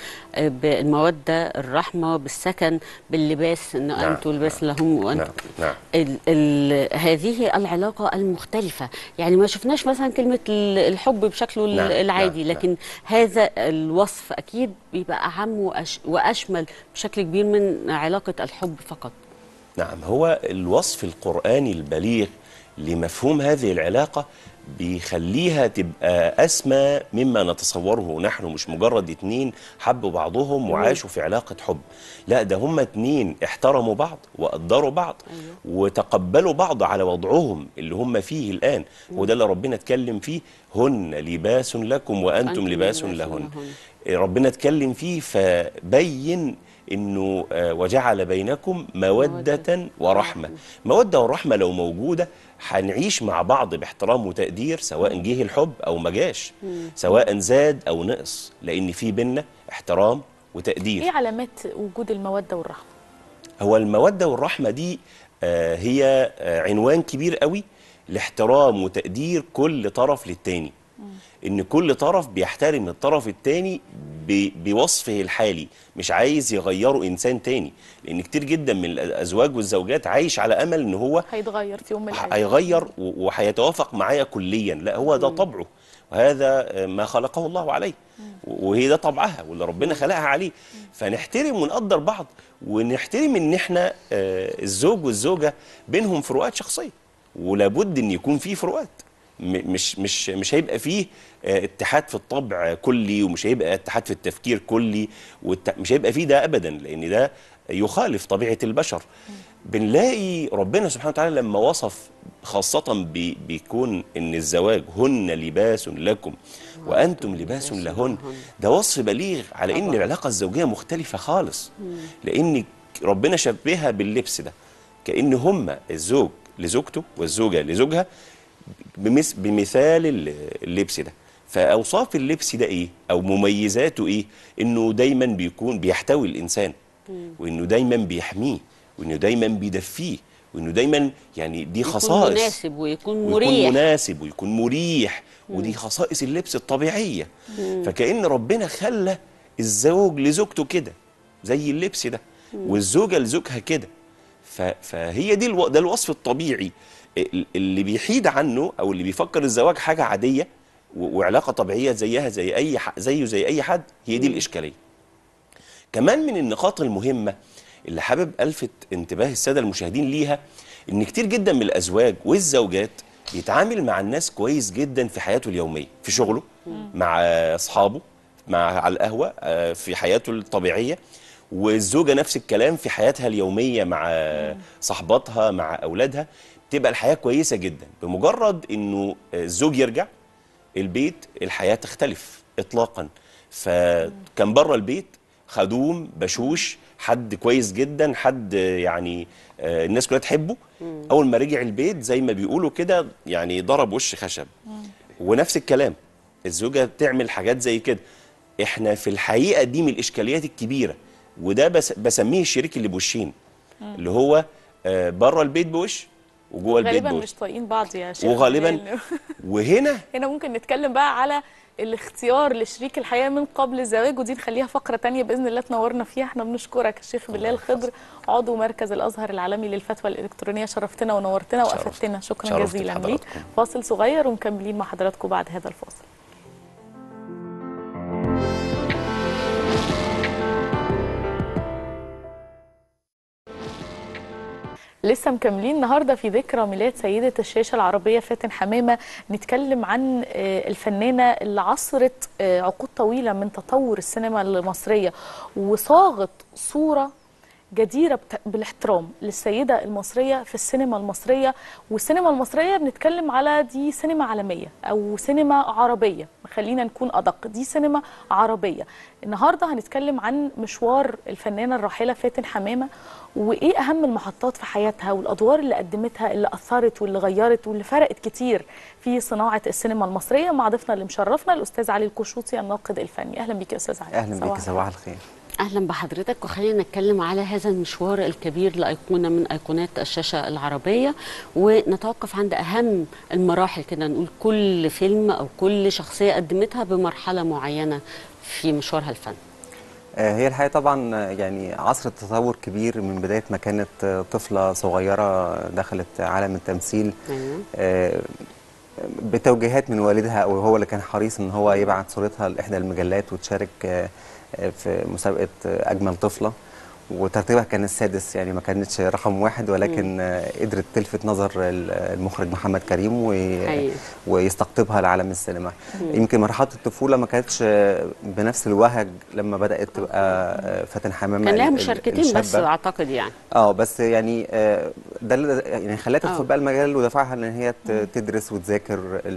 بالمودة، الرحمة، بالسكن، باللباس، إن نعم. أنتم لباس نعم. لهم وأنتم نعم. نعم. ال ال هذه العلاقة المختلفة، يعني ما شفناش مثلا كلمة الحب بشكله نعم. العادي، نعم. لكن نعم. هذا الوصف أكيد بيبقى أعم وأش وأشمل بشكل كبير من علاقة الحب فقط. نعم، هو الوصف القرآني البليغ لمفهوم هذه العلاقة بيخليها تبقى أسمى مما نتصوره نحن، مش مجرد اتنين حبوا بعضهم وعاشوا في علاقة حب، لا ده هم اتنين احترموا بعض وقدروا بعض وتقبلوا بعض على وضعهم اللي هم فيه الآن، وده اللي ربنا اتكلم فيه، هن لباس لكم وأنتم لباس لهن. ربنا اتكلم فيه فبين إنه وجعل بينكم مودة ورحمة. مودة ورحمة لو موجودة هنعيش مع بعض باحترام وتقدير، سواء جه الحب أو ما جاش، سواء زاد أو نقص، لأن في بينا احترام وتقدير. إيه علامات وجود المودة والرحمة؟ هو المودة والرحمة دي آه هي آه عنوان كبير قوي لاحترام وتقدير كل طرف للتاني. إن كل طرف بيحترم الطرف التاني بوصفه الحالي، مش عايز يغيره إنسان تاني، لأن كتير جدا من الأزواج والزوجات عايش على أمل إن هو هيتغير في يوم من الأيام، هيغير وهيتوافق معايا كليا. لا، هو ده طبعه، وهذا ما خلقه الله عليه، وهي ده طبعها واللي ربنا خلقها عليه. فنحترم ونقدر بعض، ونحترم إن إحنا الزوج والزوجة بينهم فروقات شخصية، ولابد إن يكون في فروقات، مش مش مش هيبقى فيه اتحاد في الطبع كلي، ومش هيبقى اتحاد في التفكير كلي، ومش هيبقى فيه ده ابدا، لان ده يخالف طبيعه البشر. بنلاقي ربنا سبحانه وتعالى لما وصف خاصه بيكون ان الزواج هن لباس لكم وانتم لباس لهن، ده وصف بليغ على ان العلاقه الزوجيه مختلفه خالص، لان ربنا شبهها باللبس ده، كأن هم الزوج لزوجته والزوجه لزوجها بمثال اللبس ده. فأوصاف اللبس ده إيه؟ أو مميزاته إيه؟ إنه دايما بيكون بيحتوي الإنسان، وإنه دايما بيحميه، وإنه دايما بيدفيه، وإنه دايما يعني دي خصائص، يكون مناسب ويكون مريح، ويكون مناسب ويكون مريح، ودي خصائص اللبس الطبيعية. مم. فكأن ربنا خلى الزوج لزوجته كده زي اللبس ده، والزوجة لزوجها كده. فهي دي الو... ده الوصف الطبيعي اللي بيحيد عنه، او اللي بيفكر الزواج حاجه عاديه وعلاقه طبيعيه زيها زي اي ح... زيه زي اي حد، هي دي الاشكاليه. كمان من النقاط المهمه اللي حابب الفت انتباه الساده المشاهدين ليها، ان كتير جدا من الازواج والزوجات بيتعامل مع الناس كويس جدا في حياته اليوميه، في شغله، مع اصحابه، مع على القهوه، في حياته الطبيعيه، والزوجه نفس الكلام في حياتها اليوميه مع صحباتها، مع اولادها، تبقى الحياة كويسة جدا. بمجرد انه الزوج يرجع البيت الحياة تختلف اطلاقا. فكان بره البيت خدوم بشوش، حد كويس جدا، حد يعني الناس كلها تحبه، اول ما رجع البيت زي ما بيقولوا كده يعني ضرب وش خشب. ونفس الكلام الزوجة تعمل حاجات زي كده. احنا في الحقيقة دي من الاشكاليات الكبيرة، وده بس بسميه الشريك اللي بوشين، اللي هو بره البيت بوش وجوه البيت غالبا مش طايقين بعض يا شيخ. وغالبا وهنا هنا ممكن نتكلم بقى على الاختيار لشريك الحياه من قبل الزواج، ودي نخليها فقره تانية باذن الله تنورنا فيها. احنا بنشكرك الشيخ بلال خضر، عضو مركز الازهر العالمي للفتوى الالكترونيه، شرفتنا ونورتنا وافدتنا، شكرا جزيلا ليك. فاصل صغير ومكملين مع حضراتكم بعد هذا الفاصل. لسه مكملين النهارده في ذكرى ميلاد سيدة الشاشة العربية فاتن حمامة، نتكلم عن الفنانة اللي عصرت عقود طويلة من تطور السينما المصرية وصاغت صورة جديرة بالاحترام للسيدة المصرية في السينما المصرية. والسينما المصرية بنتكلم على دي سينما عالمية أو سينما عربية، خلينا نكون أدق، دي سينما عربية. النهاردة هنتكلم عن مشوار الفنانة الراحلة فاتن حمامة وإيه أهم المحطات في حياتها والأدوار اللي قدمتها اللي أثرت واللي غيرت واللي فرقت كتير في صناعة السينما المصرية، مع ضيفنا اللي مشرفنا الأستاذ علي الكشوطي الناقد الفني. أهلا بيك يا أستاذ علي. أهلا بيك، صباح الخير. أهلا بحضرتك، وخلينا نتكلم على هذا المشوار الكبير لأيقونة من أيقونات الشاشة العربية، ونتوقف عند أهم المراحل كده، نقول كل فيلم أو كل شخصية قدمتها بمرحلة معينة في مشوارها الفن. هي الحقيقة طبعا يعني عصر تطور كبير من بداية ما كانت طفلة صغيرة دخلت عالم التمثيل بتوجيهات من والدها، أو هو اللي كان حريص إن هو يبعت صورتها لإحدى المجلات وتشارك في مسابقة أجمل طفلة، وترتيبها كان السادس، يعني ما كانتش رقم واحد، ولكن مم. قدرت تلفت نظر المخرج محمد كريم وي... ويستقطبها لعالم السينما. مم. يمكن مرحلة الطفولة ما كانتش بنفس الوهج لما بدأت تبقى فاتن حمامة، كان لها مشاركتين بس أعتقد يعني اه بس يعني ده اللي يعني خلاها تدخل بقى المجال ودفعها ان هي تدرس وتذاكر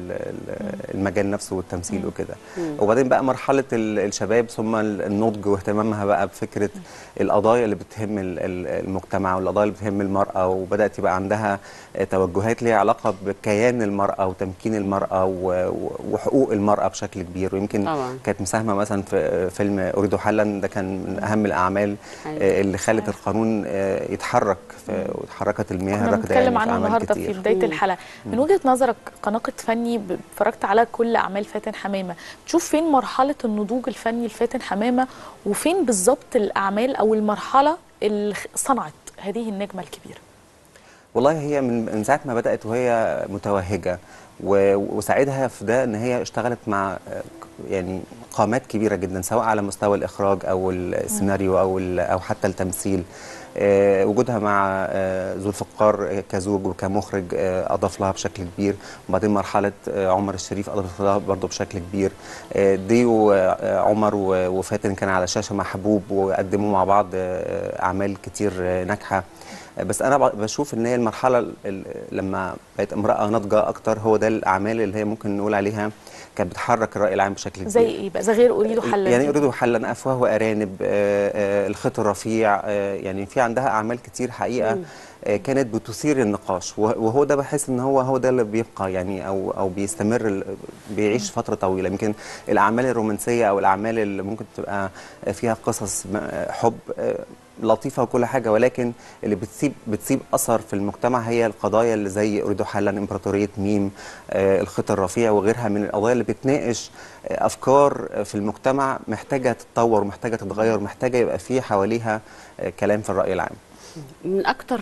المجال نفسه والتمثيل وكده. وبعدين بقى مرحلة الشباب ثم النضج واهتمامها بقى بفكرة القضايا اللي بتهم المجتمع والقضايا اللي بتهم المرأة، وبدأت يبقى عندها توجهات ليها علاقة بكيان المرأة وتمكين المرأة وحقوق المرأة بشكل كبير. ويمكن طبعا كانت مساهمة مثلا في فيلم أريد حلا، ده كان من أهم الأعمال اللي خلت القانون يتحرك وتحركت المياه الراكدة. بنتكلم عنه النهارده في بداية الحلقة. من وجهة نظرك كناقد فني اتفرجت على كل أعمال فاتن حمامة، تشوف فين مرحلة النضوج الفني لفاتن حمامة وفين بالظبط الأعمال أو المرحلة اللي صنعت هذه النجمة الكبيرة؟ والله هي من ساعة ما بدأت وهي متوهجة، وساعدها في ده ان هي اشتغلت مع يعني قامات كبيرة جدا، سواء على مستوى الإخراج أو السيناريو أو أو حتى التمثيل. آه وجودها مع آه ذو الفقار كزوج وكمخرج آه أضاف لها بشكل كبير. وبعدين مرحلة آه عمر الشريف أضاف لها برضه بشكل كبير. آه دي وعمر وفاتن كان على شاشة محبوب وقدموا مع بعض آه أعمال كتير آه ناجحة. بس انا بشوف ان هي المرحله لما بقت امراه ناضجه اكتر، هو ده الاعمال اللي هي ممكن نقول عليها كانت بتحرك الراي العام بشكل كبير. زي ايه بقى؟ زي غير اريد حلا؟ يعني اريد حلا، افواه وارانب، آآ آآ الخيط الرفيع، يعني في عندها اعمال كتير حقيقه كانت بتثير النقاش، وهو ده بحس ان هو هو ده اللي بيبقى يعني او او بيستمر، بيعيش فتره طويله. يمكن الاعمال الرومانسيه او الاعمال اللي ممكن تبقى فيها قصص حب لطيفه وكل حاجه، ولكن اللي بتسيب بتسيب اثر في المجتمع هي القضايا اللي زي اريد حلا، امبراطوريه ميم، آه الخيط الرفيع وغيرها من القضايا اللي بتناقش آه افكار في المجتمع محتاجه تتطور ومحتاجه تتغير ومحتاجه يبقى في حواليها آه كلام في الراي العام. من اكتر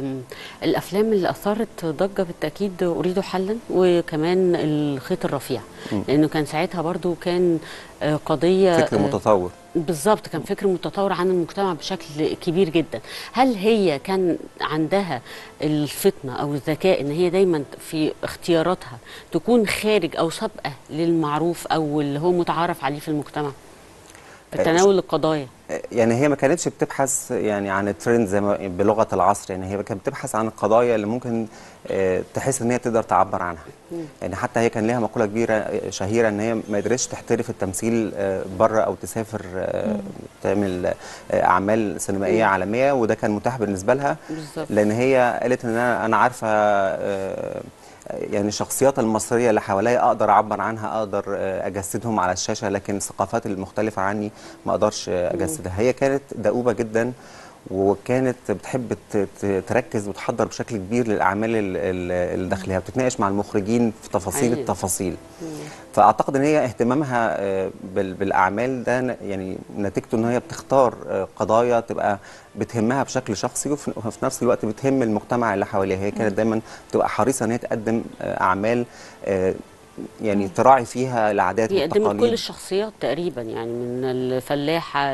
الافلام اللي اثارت ضجه بالتاكيد اريد حلا، وكمان الخيط الرفيع، لانه كان ساعتها برضو كان قضيه فكر متطور. بالظبط، كان فكر متطور عن المجتمع بشكل كبير جدا. هل هي كان عندها الفطنه او الذكاء ان هي دايما في اختياراتها تكون خارج او سابقه للمعروف او اللي هو متعارف عليه في المجتمع بتناول القضايا؟ يعني هي ما كانتش بتبحث يعني عن الترند زي ما بلغه العصر، يعني هي كانت بتبحث عن القضايا اللي ممكن تحس ان هي تقدر تعبر عنها. يعني حتى هي كان لها مقوله كبيره شهيره ان هي ما قدرتش تحترف التمثيل بره او تسافر تعمل اعمال سينمائيه عالميه، وده كان متاح بالنسبه لها لان هي قالت ان انا انا عارفه يعني الشخصيات المصرية اللي حواليا أقدر أعبر عنها، أقدر أجسدهم على الشاشة، لكن الثقافات المختلفة عني ما أقدرش أجسدها. هي كانت دؤوبة جدا وكانت بتحب ت- ت- تركز وتحضر بشكل كبير للاعمال ال- ال- الداخليه، بتتناقش مع المخرجين في تفاصيل حقيقي. التفاصيل. فاعتقد ان هي اهتمامها آه، بال- بالاعمال ده ن- يعني نتيجته ان هي بتختار آه، قضايا تبقى بتهمها بشكل شخصي، وفي وفي نفس الوقت بتهم المجتمع اللي حواليها. هي كانت دايما بتبقى حريصه ان هي تقدم آه، اعمال آه، يعني تراعي فيها العادات هي قدمت كل والتقاليد. الشخصيات تقريبا، يعني من الفلاحة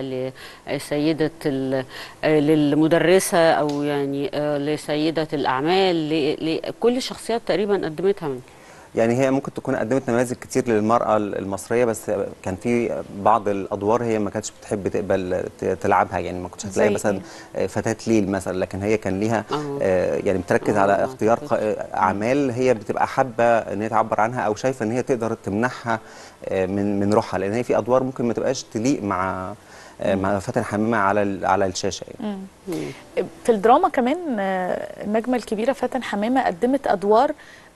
لسيدة ال- آه، للمدرسة أو يعني آه، لسيدة الأعمال، ل- لكل الشخصيات تقريبا قدمتها من. يعني هي ممكن تكون قدمت نماذج كتير للمرأة المصرية، بس كان في بعض الأدوار هي ما كانتش بتحب تقبل ت- تلعبها. يعني ما كنتش هتلاقي زي مثلا فتاة ليل مثلا، لكن هي كان ليها أه. آه، يعني بتركز أه، على اختيار أعتقد. ق- أعمال هي بتبقى حابة إن هي تعبر عنها، أو شايفة إن هي تقدر تمنحها آه، من من روحها، لأن هي في أدوار ممكن ما تبقاش تليق مع آه، مع فاتن حمامة على ال- على الشاشة يعني. في الدراما كمان آه، النجمه الكبيره فاتن حمامه قدمت ادوار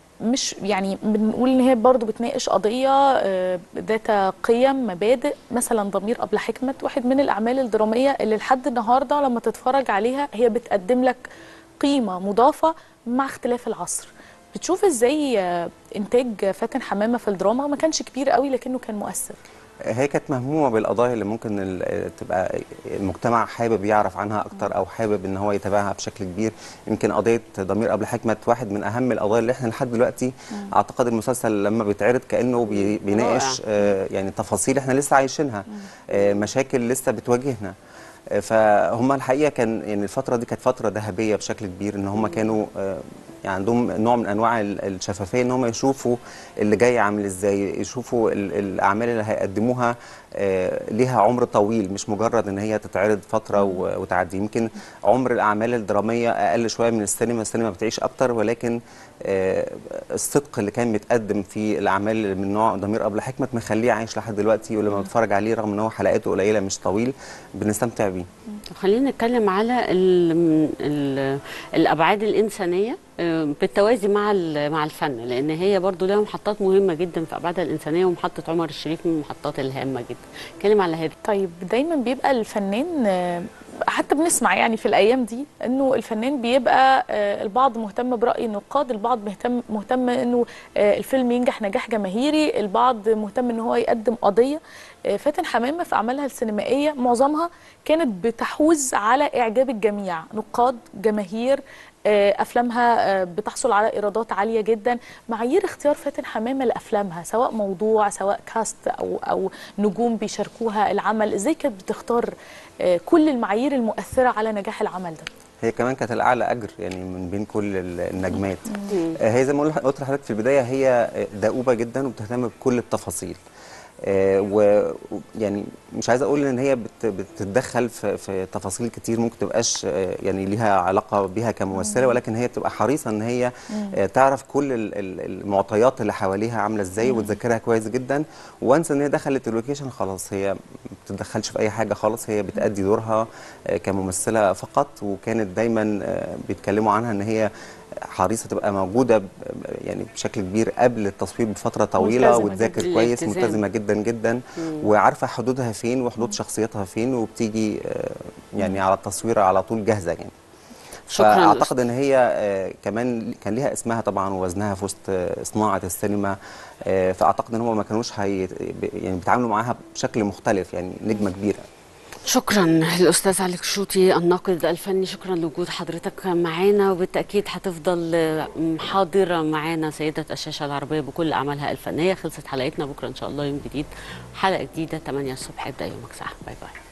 مش يعني بنقول ان هي برضو بتناقش قضيه آه، ذات قيم مبادئ. مثلا ضمير قبل حكمه واحد من الاعمال الدراميه اللي لحد النهارده لما تتفرج عليها هي بتقدم لك قيمه مضافه مع اختلاف العصر. بتشوف ازاي آه، انتاج فاتن حمامه في الدراما ما كانش كبير قوي لكنه كان مؤثر؟ هي كانت مهمومه بالقضايا اللي ممكن ال- تبقى المجتمع حابب يعرف عنها اكتر، او حابب ان هو يتابعها بشكل كبير. يمكن قضيه ضمير قبل حكمه واحد من اهم القضايا اللي احنا لحد دلوقتي اعتقد المسلسل لما بيتعرض كانه بي- بيناقش آه، يعني تفاصيل احنا لسه عايشينها، آه، مشاكل لسه بتواجهنا. آه، فهم الحقيقه كان يعني الفتره دي كانت فتره ذهبيه بشكل كبير، ان هم كانوا آه، يعني عندهم نوع من انواع ال- الشفافيه، ان هم يشوفوا اللي جاي عامل ازاي، يشوفوا ال- الاعمال اللي هيقدموها آه، ليها عمر طويل، مش مجرد ان هي تتعرض فتره و- وتعدي. يمكن عمر الاعمال الدراميه اقل شويه من السينما، السينما بتعيش اكتر، ولكن آه، الصدق اللي كان متقدم في الاعمال اللي من نوع ضمير قبل حكمه مخليه عايش لحد دلوقتي، ولما بتفرج عليه رغم ان هو حلقاته قليله مش طويل بنستمتع بيه. طب خلينا نتكلم على ال ال الابعاد الانسانيه آه، بالتوازي مع ال- مع الفن، لان هي برضو لها محطات مهمه جدا في ابعادها الانسانيه، ومحطه عمر الشريف من المحطات الهامه جدا. نتكلم على هذه. طيب دايما بيبقى الفنان آه، حتى بنسمع يعني في الايام دي انه الفنان بيبقى آه، البعض مهتم براي النقاد، البعض مهتم مهتم انه آه، الفيلم ينجح نجاح جماهيري، البعض مهتم ان هو يقدم قضيه. آه، فاتن حمامه في اعمالها السينمائيه معظمها كانت بتحوز على اعجاب الجميع، نقاد، جماهير. آه، افلامها آه، بتحصل على ايرادات عاليه جدا. معايير اختيار فاتن حمامه لافلامها سواء موضوع سواء كاست او او نجوم بيشاركوها العمل، ازاي كانت بتختار آه، كل المعايير المؤثره على نجاح العمل ده؟ هي كمان كانت الاعلى اجر يعني من بين كل ال- النجمات. آه، هي زي ما قلت لحضرتك في البدايه، هي دؤوبه جدا وبتهتم بكل التفاصيل. ويعني مش عايز اقول ان هي بت- بتتدخل في, في تفاصيل كتير ممكن تبقاش آه، يعني ليها علاقه بيها كممثله، ولكن هي بتبقى حريصه ان هي آه، تعرف كل ال- ال- المعطيات اللي حواليها عامله ازاي وتذاكرها كويس جدا. وانس ان هي دخلت اللوكيشن خلاص هي ما بتتدخلش في اي حاجه خالص، هي بتأدي دورها آه، كممثله فقط. وكانت دايما آه، بيتكلموا عنها ان هي حريصه تبقى موجوده ب- يعني بشكل كبير قبل التصوير بفتره طويله، ملتزمة وتذاكر جداً. كويس، الالتزام. ملتزمه جدا جدا، وعارفه حدودها فين وحدود شخصيتها فين، وبتيجي آه، يعني على التصوير على طول جاهزه يعني. شكراً فاعتقد ان هي آه، كمان كان ليها اسمها طبعا ووزنها في وسط آه، صناعه السينما. آه، فاعتقد ان هم ما كانوش هي يعني بيتعاملوا معاها بشكل مختلف، يعني نجمه كبيره. شكرا الاستاذ علي كشوطي الناقد الفني، شكرا لوجود حضرتك معانا، وبالتاكيد هتفضل حاضره معانا سيده الشاشه العربيه بكل اعمالها الفنيه. خلصت حلقتنا، بكره ان شاء الله يوم جديد، حلقه جديده ثمانية الصبح، ابدا يومك صح. باي باي.